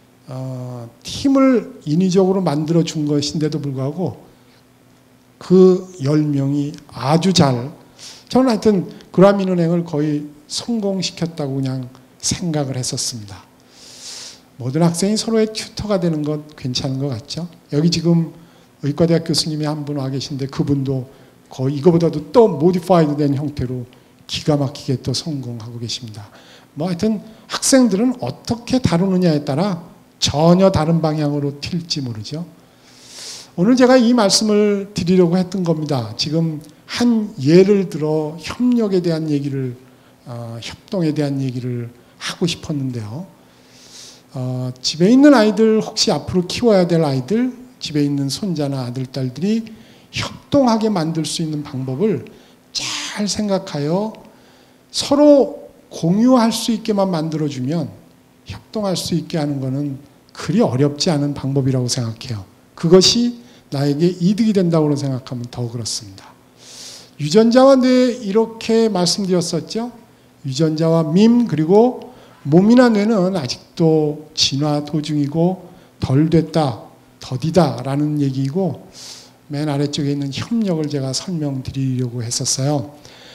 팀을 인위적으로 만들어 준 것인데도 불구하고 그 10명이 아주 저는 하여튼 그라민 은행을 거의 성공시켰다고 그냥 생각을 했었습니다. 모든 학생이 서로의 튜터가 되는 것 괜찮은 것 같죠? 여기 지금 의과대학 교수님이 한 분 와 계신데 그분도 거의 이거보다도 또 모디파이드 된 형태로 기가 막히게 또 성공하고 계십니다. 뭐 하여튼 학생들은 어떻게 다루느냐에 따라 전혀 다른 방향으로 튈지 모르죠. 오늘 제가 이 말씀을 드리려고 했던 겁니다. 지금 한 예를 들어 협력에 대한 얘기를, 협동에 대한 얘기를 하고 싶었는데요. 집에 있는 아이들, 혹시 앞으로 키워야 될 아이들, 집에 있는 손자나 아들, 딸들이 협동하게 만들 수 있는 방법을 잘 생각하여 서로 공유할 수 있게만 만들어주면 협동할 수 있게 하는 것은 그리 어렵지 않은 방법이라고 생각해요. 그것이 나에게 이득이 된다고 생각하면 더 그렇습니다. 유전자와 뇌 이렇게 말씀드렸었죠. 유전자와 밈 그리고 몸이나 뇌는 아직도 진화 도중이고 덜 됐다, 더디다 라는 얘기이고 맨 아래쪽에 있는 협력을 제가 설명드리려고 했었어요.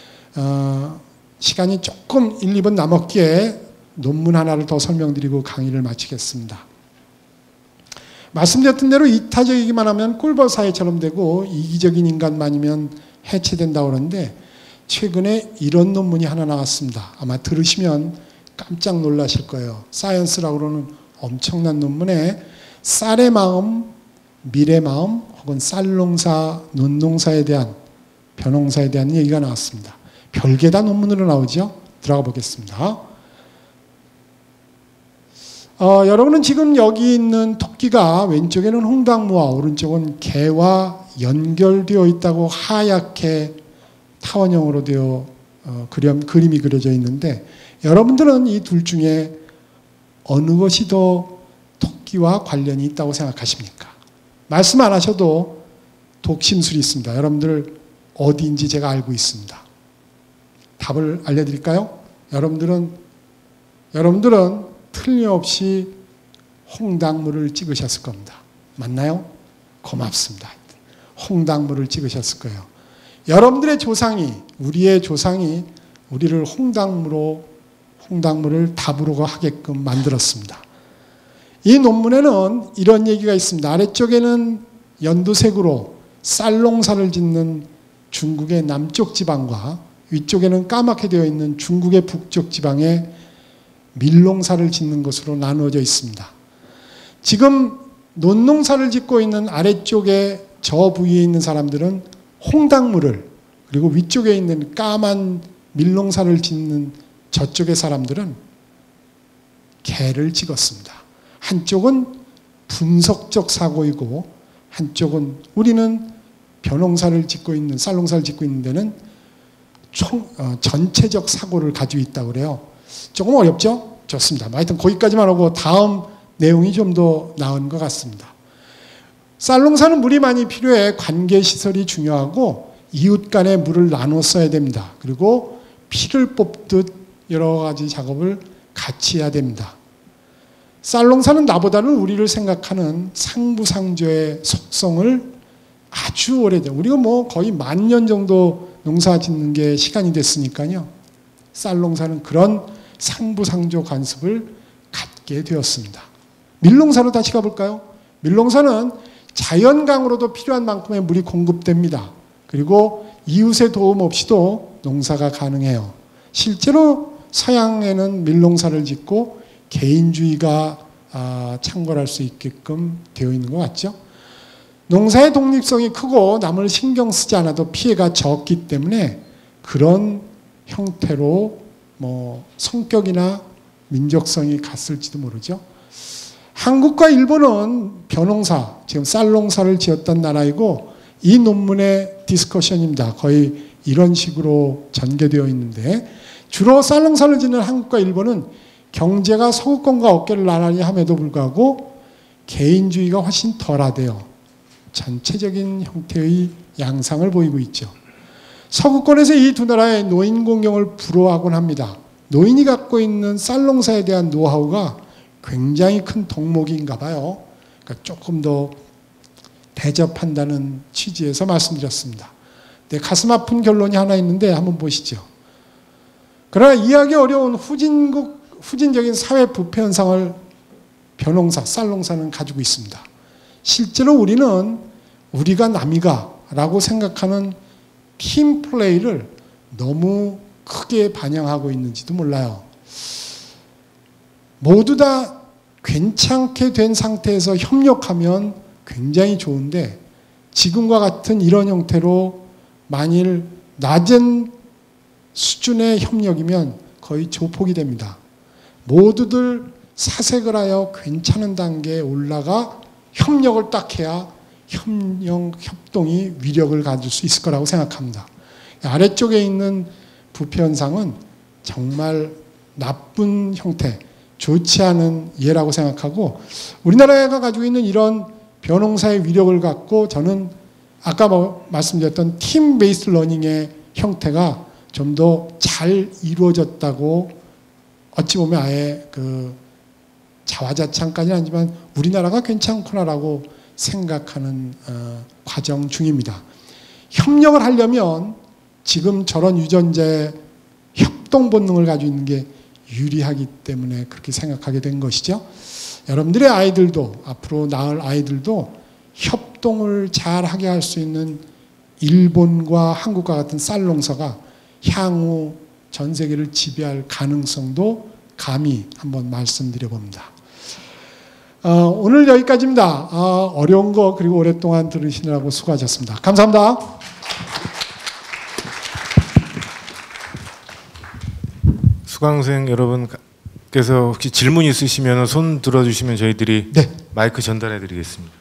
시간이 조금 1, 2분 남았기에 논문 하나를 더 설명드리고 강의를 마치겠습니다. 말씀드렸던 대로 이타적이기만 하면 꿀벌 사회처럼 되고 이기적인 인간만이면 해체된다고 그러는데 최근에 이런 논문이 하나 나왔습니다. 아마 들으시면 깜짝 놀라실 거예요. 사이언스라고 그러는 엄청난 논문에 쌀의 마음, 밀의 마음 혹은 쌀농사, 논농사에 대한 벼농사에 대한 얘기가 나왔습니다. 별게 다 논문으로 나오죠. 들어가 보겠습니다. 여러분은 지금 여기 있는 토끼가 왼쪽에는 홍당무와 오른쪽은 개와 연결되어 있다고 하얗게 타원형으로 되어 그림이 그려져 있는데 여러분들은 이 둘 중에 어느 것이 더 토끼와 관련이 있다고 생각하십니까? 말씀 안 하셔도 독심술이 있습니다. 여러분들 어디인지 제가 알고 있습니다. 답을 알려드릴까요? 여러분들은 틀림없이 홍당무를 찍으셨을 겁니다. 맞나요? 고맙습니다. 홍당무를 찍으셨을 거예요. 여러분들의 조상이, 우리의 조상이 우리를 홍당무를 답으로 하게끔 만들었습니다. 이 논문에는 이런 얘기가 있습니다. 아래쪽에는 연두색으로 쌀농사를 짓는 중국의 남쪽 지방과 위쪽에는 까맣게 되어 있는 중국의 북쪽 지방에 밀농사를 짓는 것으로 나누어져 있습니다. 지금 논농사를 짓고 있는 아래쪽에 저 부위에 있는 사람들은 홍당무를, 그리고 위쪽에 있는 까만 밀농사를 짓는 저쪽의 사람들은 개를 찍었습니다. 한쪽은 분석적 사고이고 한쪽은 우리는 벼농사를 짓고 있는, 쌀농사를 짓고 있는 데는 전체적 사고를 가지고 있다고 그래요. 조금 어렵죠? 좋습니다. 하여튼 거기까지만 하고 다음 내용이 좀 더 나은 것 같습니다. 쌀농사는 물이 많이 필요해 관계시설이 중요하고 이웃 간에 물을 나눠 써야 됩니다. 그리고 피를 뽑듯 여러 가지 작업을 같이 해야 됩니다. 쌀농사는 나보다는 우리를 생각하는 상부상조의 속성을 아주 오래된, 우리가 뭐 거의 10,000년 정도 농사 짓는 게 시간이 됐으니까요. 쌀농사는 그런 상부상조 관습을 갖게 되었습니다. 밀농사로 다시 가볼까요? 밀농사는 자연강으로도 필요한 만큼의 물이 공급됩니다. 그리고 이웃의 도움 없이도 농사가 가능해요. 실제로 서양에는 밀농사를 짓고 개인주의가 창궐할 수 있게끔 되어 있는 것 같죠? 농사의 독립성이 크고 남을 신경 쓰지 않아도 피해가 적기 때문에 그런 형태로 뭐 성격이나 민족성이 갔을지도 모르죠. 한국과 일본은 벼농사, 지금 쌀농사를 지었던 나라이고 이 논문의 디스커션입니다. 거의 이런 식으로 전개되어 있는데 주로 쌀농사를 짓는 한국과 일본은 경제가 서구권과 어깨를 나란히 함에도 불구하고 개인주의가 훨씬 덜하대요. 전체적인 형태의 양상을 보이고 있죠. 서구권에서 이 두 나라의 노인 공경을 부러워하곤 합니다. 노인이 갖고 있는 쌀농사에 대한 노하우가 굉장히 큰 덕목인가 봐요. 그러니까 조금 더 대접한다는 취지에서 말씀드렸습니다. 네, 가슴 아픈 결론이 하나 있는데 한번 보시죠. 그러나 이해하기 어려운 후진적인 사회 부패 현상을 벼농사, 쌀농사는 가지고 있습니다. 실제로 우리는 우리가 남이가 라고 생각하는 팀 플레이를 너무 크게 반영하고 있는지도 몰라요. 모두 다 괜찮게 된 상태에서 협력하면 굉장히 좋은데 지금과 같은 이런 형태로 만일 낮은 수준의 협력이면 거의 조폭이 됩니다. 모두들 사색을 하여 괜찮은 단계에 올라가 협력을 딱 해야 협동이 위력을 가질 수 있을 거라고 생각합니다. 아래쪽에 있는 부패 현상은 정말 나쁜 형태, 좋지 않은 예라고 생각하고 우리나라가 가지고 있는 이런 벼농사의 위력을 갖고 저는 아까 말씀드렸던 팀 베이스 러닝의 형태가 좀 더 잘 이루어졌다고 어찌 보면 아예 그 자화자찬까지는 아니지만 우리나라가 괜찮구나라고 생각하는 과정 중입니다. 협력을 하려면 지금 저런 유전자의 협동 본능을 가지고 있는 게 유리하기 때문에 그렇게 생각하게 된 것이죠. 여러분들의 아이들도 앞으로 낳을 아이들도 협동을 잘하게 할 수 있는 일본과 한국과 같은 쌀 농사가 향후 전 세계를 지배할 가능성도 감히 한번 말씀드려 봅니다. 오늘 여기까지입니다. 어려운 거 그리고 오랫동안 들으시느라고 수고하셨습니다. 감사합니다. 수강생 여러분께서 혹시 질문 있으시면 손 들어주시면 저희들이 네. 마이크 전달해 드리겠습니다.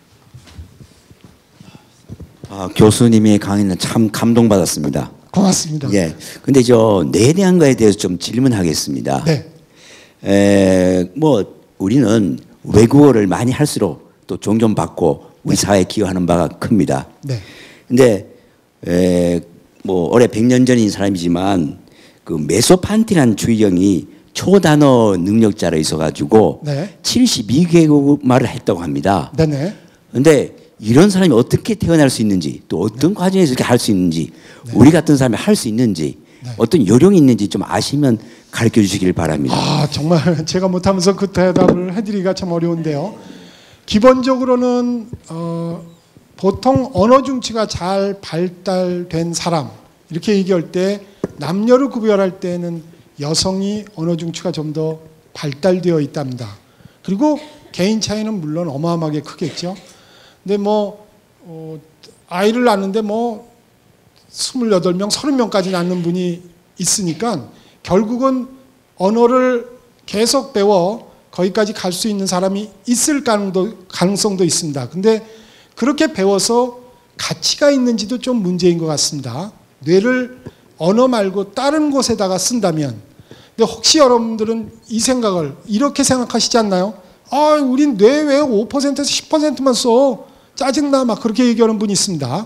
교수님의 강의는 참 감동받았습니다. 고맙습니다. 예. 근데 저 뇌에 대한 거에 대해서 좀 질문하겠습니다. 네. 뭐 우리는 외국어를 많이 할수록 또 존경받고 우리 사회에 기여하는 바가 큽니다. 네. 근데 뭐 올해 100년 전인 사람이지만 그 메소판티라는 주의경이 초단어 능력자로 있어가지고 네. 72개국 말을 했다고 합니다. 네네. 근데 이런 사람이 어떻게 태어날 수 있는지 또 어떤 과정에서 이렇게 할 수 있는지 우리 같은 사람이 할 수 있는지 어떤 요령이 있는지 좀 아시면 가르쳐 주시길 바랍니다. 정말 제가 못하면서 그 대답을 해드리기가 참 어려운데요. 기본적으로는 보통 언어 중치가 잘 발달된 사람 이렇게 얘기할 때 남녀를 구별할 때는 여성이 언어 중치가 좀 더 발달되어 있답니다. 그리고 개인 차이는 물론 어마어마하게 크겠죠. 근데 아이를 낳는데 28명, 30명까지 낳는 분이 있으니까 결국은 언어를 계속 배워 거기까지 갈 수 있는 사람이 있을 가능성도 있습니다. 근데 그렇게 배워서 가치가 있는지도 좀 문제인 것 같습니다. 뇌를 언어 말고 다른 곳에다가 쓴다면, 근데 혹시 여러분들은 이 생각을 이렇게 생각하시지 않나요? 우린 뇌 왜 5%에서 10%만 써? 짜증나. 막 그렇게 얘기하는 분이 있습니다.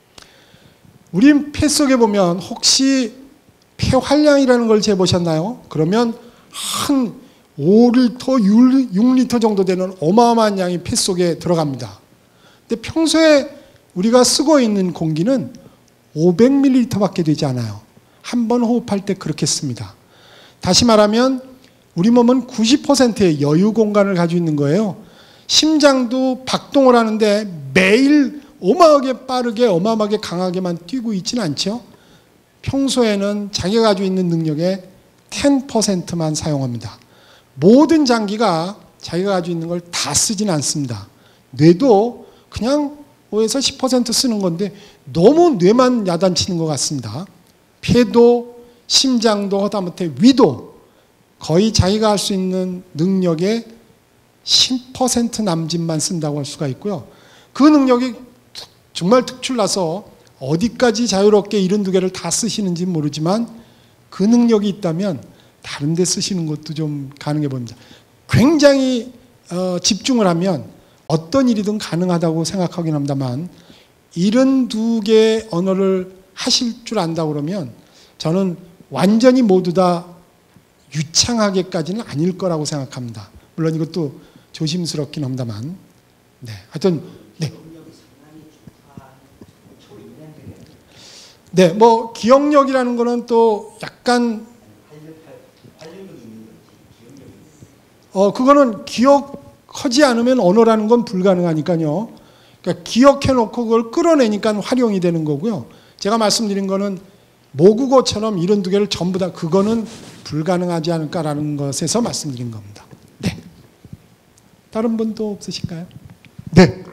우린 폐 속에 보면 혹시 폐활량이라는 걸 재보셨나요? 그러면 한 5리터, 6리터 정도 되는 어마어마한 양이 폐 속에 들어갑니다. 근데 평소에 우리가 쓰고 있는 공기는 500ml밖에 되지 않아요. 한 번 호흡할 때 그렇게 씁니다. 다시 말하면 우리 몸은 90%의 여유 공간을 가지고 있는 거예요. 심장도 박동을 하는데 매일 어마어마하게 빠르게 어마어마하게 강하게만 뛰고 있지는 않죠. 평소에는 자기가 가지고 있는 능력의 10%만 사용합니다. 모든 장기가 자기가 가지고 있는 걸 다 쓰지는 않습니다. 뇌도 그냥 5에서 10% 쓰는 건데 너무 뇌만 야단치는 것 같습니다. 폐도 심장도 하다못해 위도 거의 자기가 할 수 있는 능력의 10% 남짓만 쓴다고 할 수가 있고요. 그 능력이 정말 특출나서 어디까지 자유롭게 72개를 다 쓰시는지 모르지만 그 능력이 있다면 다른 데 쓰시는 것도 좀 가능해 보입니다. 굉장히 집중을 하면 어떤 일이든 가능하다고 생각하긴 합니다만 72개의 언어를 하실 줄 안다 그러면 저는 완전히 모두 다 유창하게까지는 아닐 거라고 생각합니다. 물론 이것도 조심스럽긴 합니다만. 네. 하여튼, 네. 네, 기억력이라는 거는 또 약간, 그거는 기억하지 않으면 언어라는 건 불가능하니까요. 그러니까 기억해놓고 그걸 끌어내니까 활용이 되는 거고요. 제가 말씀드린 거는 모국어처럼 72개를 전부 다 그거는 불가능하지 않을까라는 것에서 말씀드린 겁니다. 네. 다른 분도 없으실까요? 네.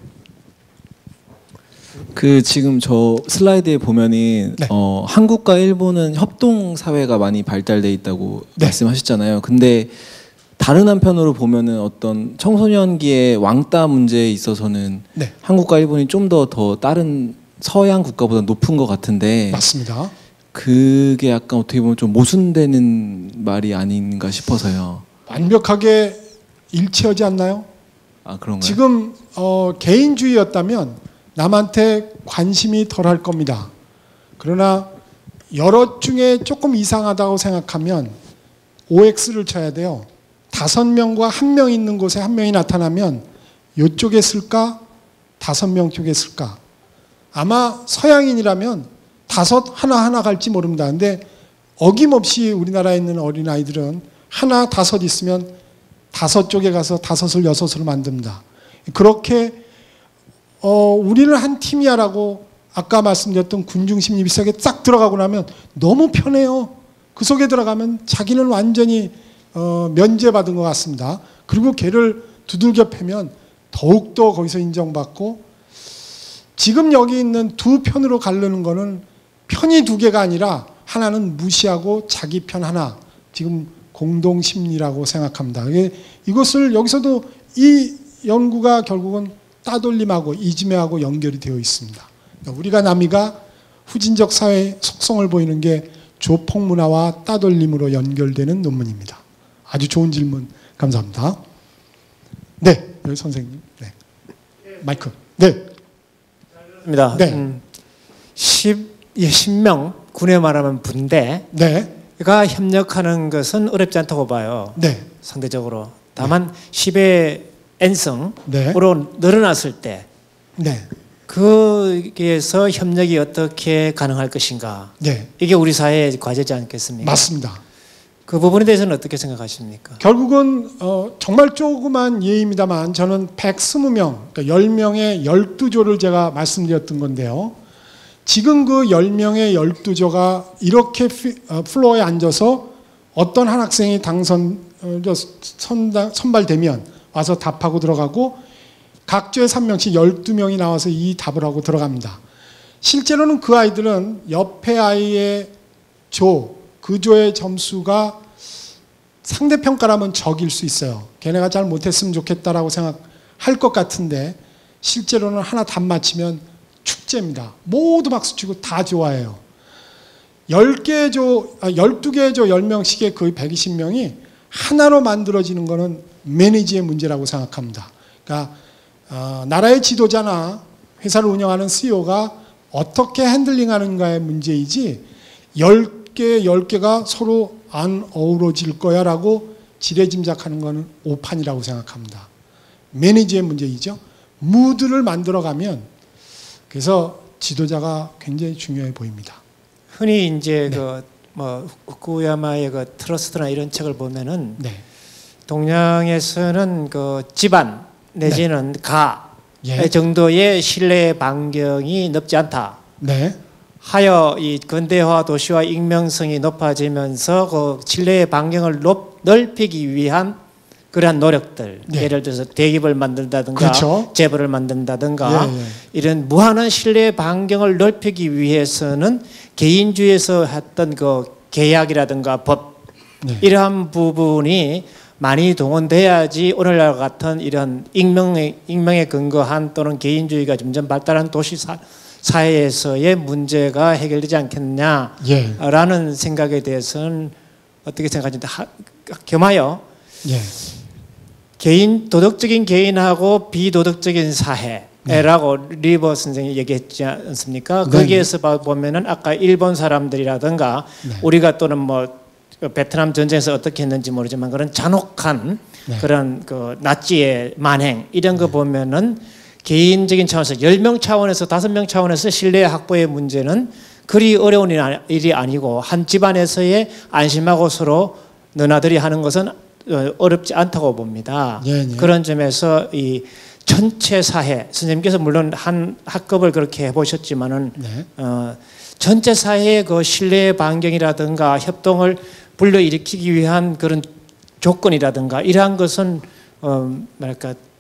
그 지금 저 슬라이드에 보면은 네. 한국과 일본은 협동 사회가 많이 발달돼 있다고 네. 말씀하셨잖아요. 근데 다른 한편으로 보면은 어떤 청소년기의 왕따 문제에 있어서는 네. 한국과 일본이 좀 더 다른 서양 국가보다 높은 것 같은데 맞습니다. 그게 약간 어떻게 보면 좀 모순되는 말이 아닌가 싶어서요. 완벽하게 일치하지 않나요? 아 그런가요? 지금 개인주의였다면 남한테 관심이 덜할 겁니다. 그러나 여럿 중에 조금 이상하다고 생각하면 OX를 쳐야 돼요. 5명과 1명 있는 곳에 1명이 나타나면 이쪽에 쓸까? 5명 쪽에 쓸까? 아마 서양인이라면 5 하나 갈지 모릅니다. 근데 어김없이 우리나라에 있는 어린아이들은 하나 5 있으면 5 쪽에 가서 5을 6으로 만듭니다. 그렇게 우리는 한 팀이야라고 아까 말씀드렸던 군중심리 비슷하게 싹 들어가고 나면 너무 편해요. 그 속에 들어가면 자기는 완전히 면제받은 것 같습니다. 그리고 걔를 두들겨 패면 더욱더 거기서 인정받고 지금 여기 있는 두 편으로 가르는 거는 편이 2개가 아니라 하나는 무시하고 자기 편 하나 지금 공동심리라고 생각합니다. 이것을 여기서도 이 연구가 결국은 따돌림하고 이지매하고 연결이 되어 있습니다. 우리가 남이가 후진적 사회 속성을 보이는 게 조폭 문화와 따돌림으로 연결되는 논문입니다. 아주 좋은 질문 감사합니다. 네, 여기 선생님. 네. 마이크. 네. 입니다. 네. 10명 군에 말하면 네. 분대가 협력하는 것은 어렵지 않다고 봐요. 네. 상대적으로. 다만 10의 N성으로 네. 늘어났을 때 네. 거기에서 협력이 어떻게 가능할 것인가. 네. 이게 우리 사회의 과제지 않겠습니까? 맞습니다. 그 부분에 대해서는 어떻게 생각하십니까? 결국은 정말 조그만 예입니다만 저는 120명, 그러니까 10명의 12조를 제가 말씀드렸던 건데요. 지금 그 10명의 12조가 이렇게 플로어에 앉아서 어떤 한 학생이 선발되면 와서 답하고 들어가고 각 조에 3명씩 12명이 나와서 이 답을 하고 들어갑니다. 실제로는 그 아이들은 옆에 아이의 그 조의 점수가 상대평가라면 적일 수 있어요. 걔네가 잘 못했으면 좋겠다라고 생각할 것 같은데 실제로는 하나 답 맞히면 축제입니다. 모두 박수치고 다 좋아해요. 12개의 조 10명씩의 거의 120명이 하나로 만들어지는 것은 매니지의 문제라고 생각합니다. 그러니까 나라의 지도자나 회사를 운영하는 CEO가 어떻게 핸들링하는가의 문제이지 10개가 서로 안 어우러질 거야 라고 지레짐작하는 것은 오판이라고 생각합니다. 매니지의 문제이죠. 무드를 만들어가면 그래서 지도자가 굉장히 중요해 보입니다. 흔히 이제 네. 후쿠야마의 그 트러스트나 이런 책을 보면은 네. 동양에서는 그 집안 내지는 가 예. 정도의 신뢰 반경이 높지 않다. 네. 하여 이 근대화 도시화 익명성이 높아지면서 그 신뢰의 반경을 넓히기 위한 그러한 노력들, 네. 예를 들어서 대기업을 만든다든가 그렇죠. 재벌을 만든다든가 예, 예. 이런 무한한 신뢰의 반경을 넓히기 위해서는 개인주의에서 했던 그 계약이라든가 법 네. 이러한 부분이 많이 동원돼야지 오늘날 같은 이런 익명에 근거한 또는 개인주의가 점점 발달한 도시 사회에서의 문제가 해결되지 않겠냐라는 예. 생각에 대해서는 어떻게 생각하시는지 겸하여 예. 도덕적인 개인하고 비도덕적인 사회라고 리버 선생님이 얘기했지 않습니까? 네. 거기에서 보면은 아까 일본 사람들이라든가 네. 우리가 또는 베트남 전쟁에서 어떻게 했는지 모르지만 그런 잔혹한 네. 그런 그 나치의 만행 이런 거 보면은 개인적인 차원에서 10명 차원에서 5명 차원에서 신뢰 확보의 문제는 그리 어려운 일이 아니고 한 집안에서의 안심하고 서로 너나들이 하는 것은 어렵지 않다고 봅니다. 예, 예. 그런 점에서 이 전체 사회 선생님께서 물론 한 학급을 그렇게 해보셨지만은 네. 전체 사회의 그 신뢰 반경이라든가 협동을 불러일으키기 위한 그런 조건이라든가 이러한 것은 뭐랄까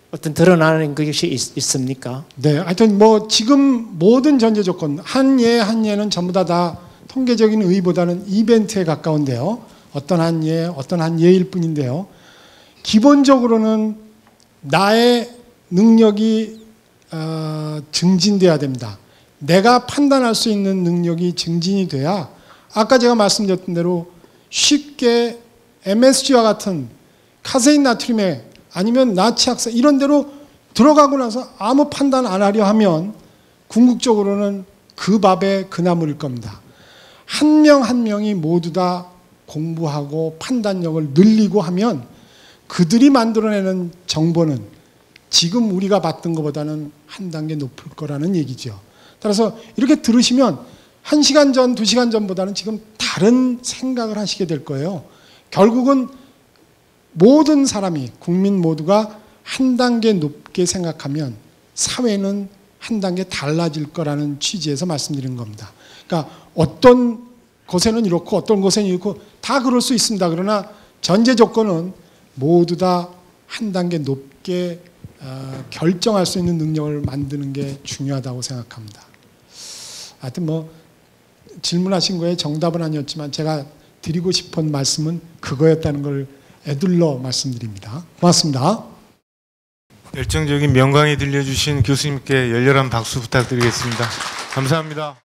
어떤 드러나는 것이 있습니까? 네, 하여튼 뭐 지금 모든 전제 조건 한 예는 전부 다 통계적인 의의보다는 이벤트에 가까운데요. 어떤 한 예일 뿐인데요. 기본적으로는 나의 능력이 증진돼야 됩니다. 내가 판단할 수 있는 능력이 증진이 돼야 아까 제가 말씀드렸던 대로 쉽게 MSG와 같은 카세인 나트륨에 아니면 나치학사 이런 데로 들어가고 나서 아무 판단 안 하려 하면 궁극적으로는 그 밥에 그 나물일 겁니다. 한 명 한 명이 모두 다 공부하고 판단력을 늘리고 하면 그들이 만들어내는 정보는 지금 우리가 봤던 것보다는 한 단계 높을 거라는 얘기죠. 따라서 이렇게 들으시면 1시간 전, 2시간 전보다는 지금 다른 생각을 하시게 될 거예요. 결국은 모든 사람이, 국민 모두가 한 단계 높게 생각하면 사회는 한 단계 달라질 거라는 취지에서 말씀드린 겁니다. 그러니까 어떤 곳에는 이렇고 어떤 곳에는 이렇고 다 그럴 수 있습니다. 그러나 전제 조건은 모두 다 한 단계 높게 결정할 수 있는 능력을 만드는 게 중요하다고 생각합니다. 하여튼 뭐 질문하신 거에 정답은 아니었지만 제가 드리고 싶은 말씀은 그거였다는 걸 애둘러 말씀드립니다. 고맙습니다. 열정적인 명강의 들려주신 교수님께 열렬한 박수 부탁드리겠습니다. 감사합니다.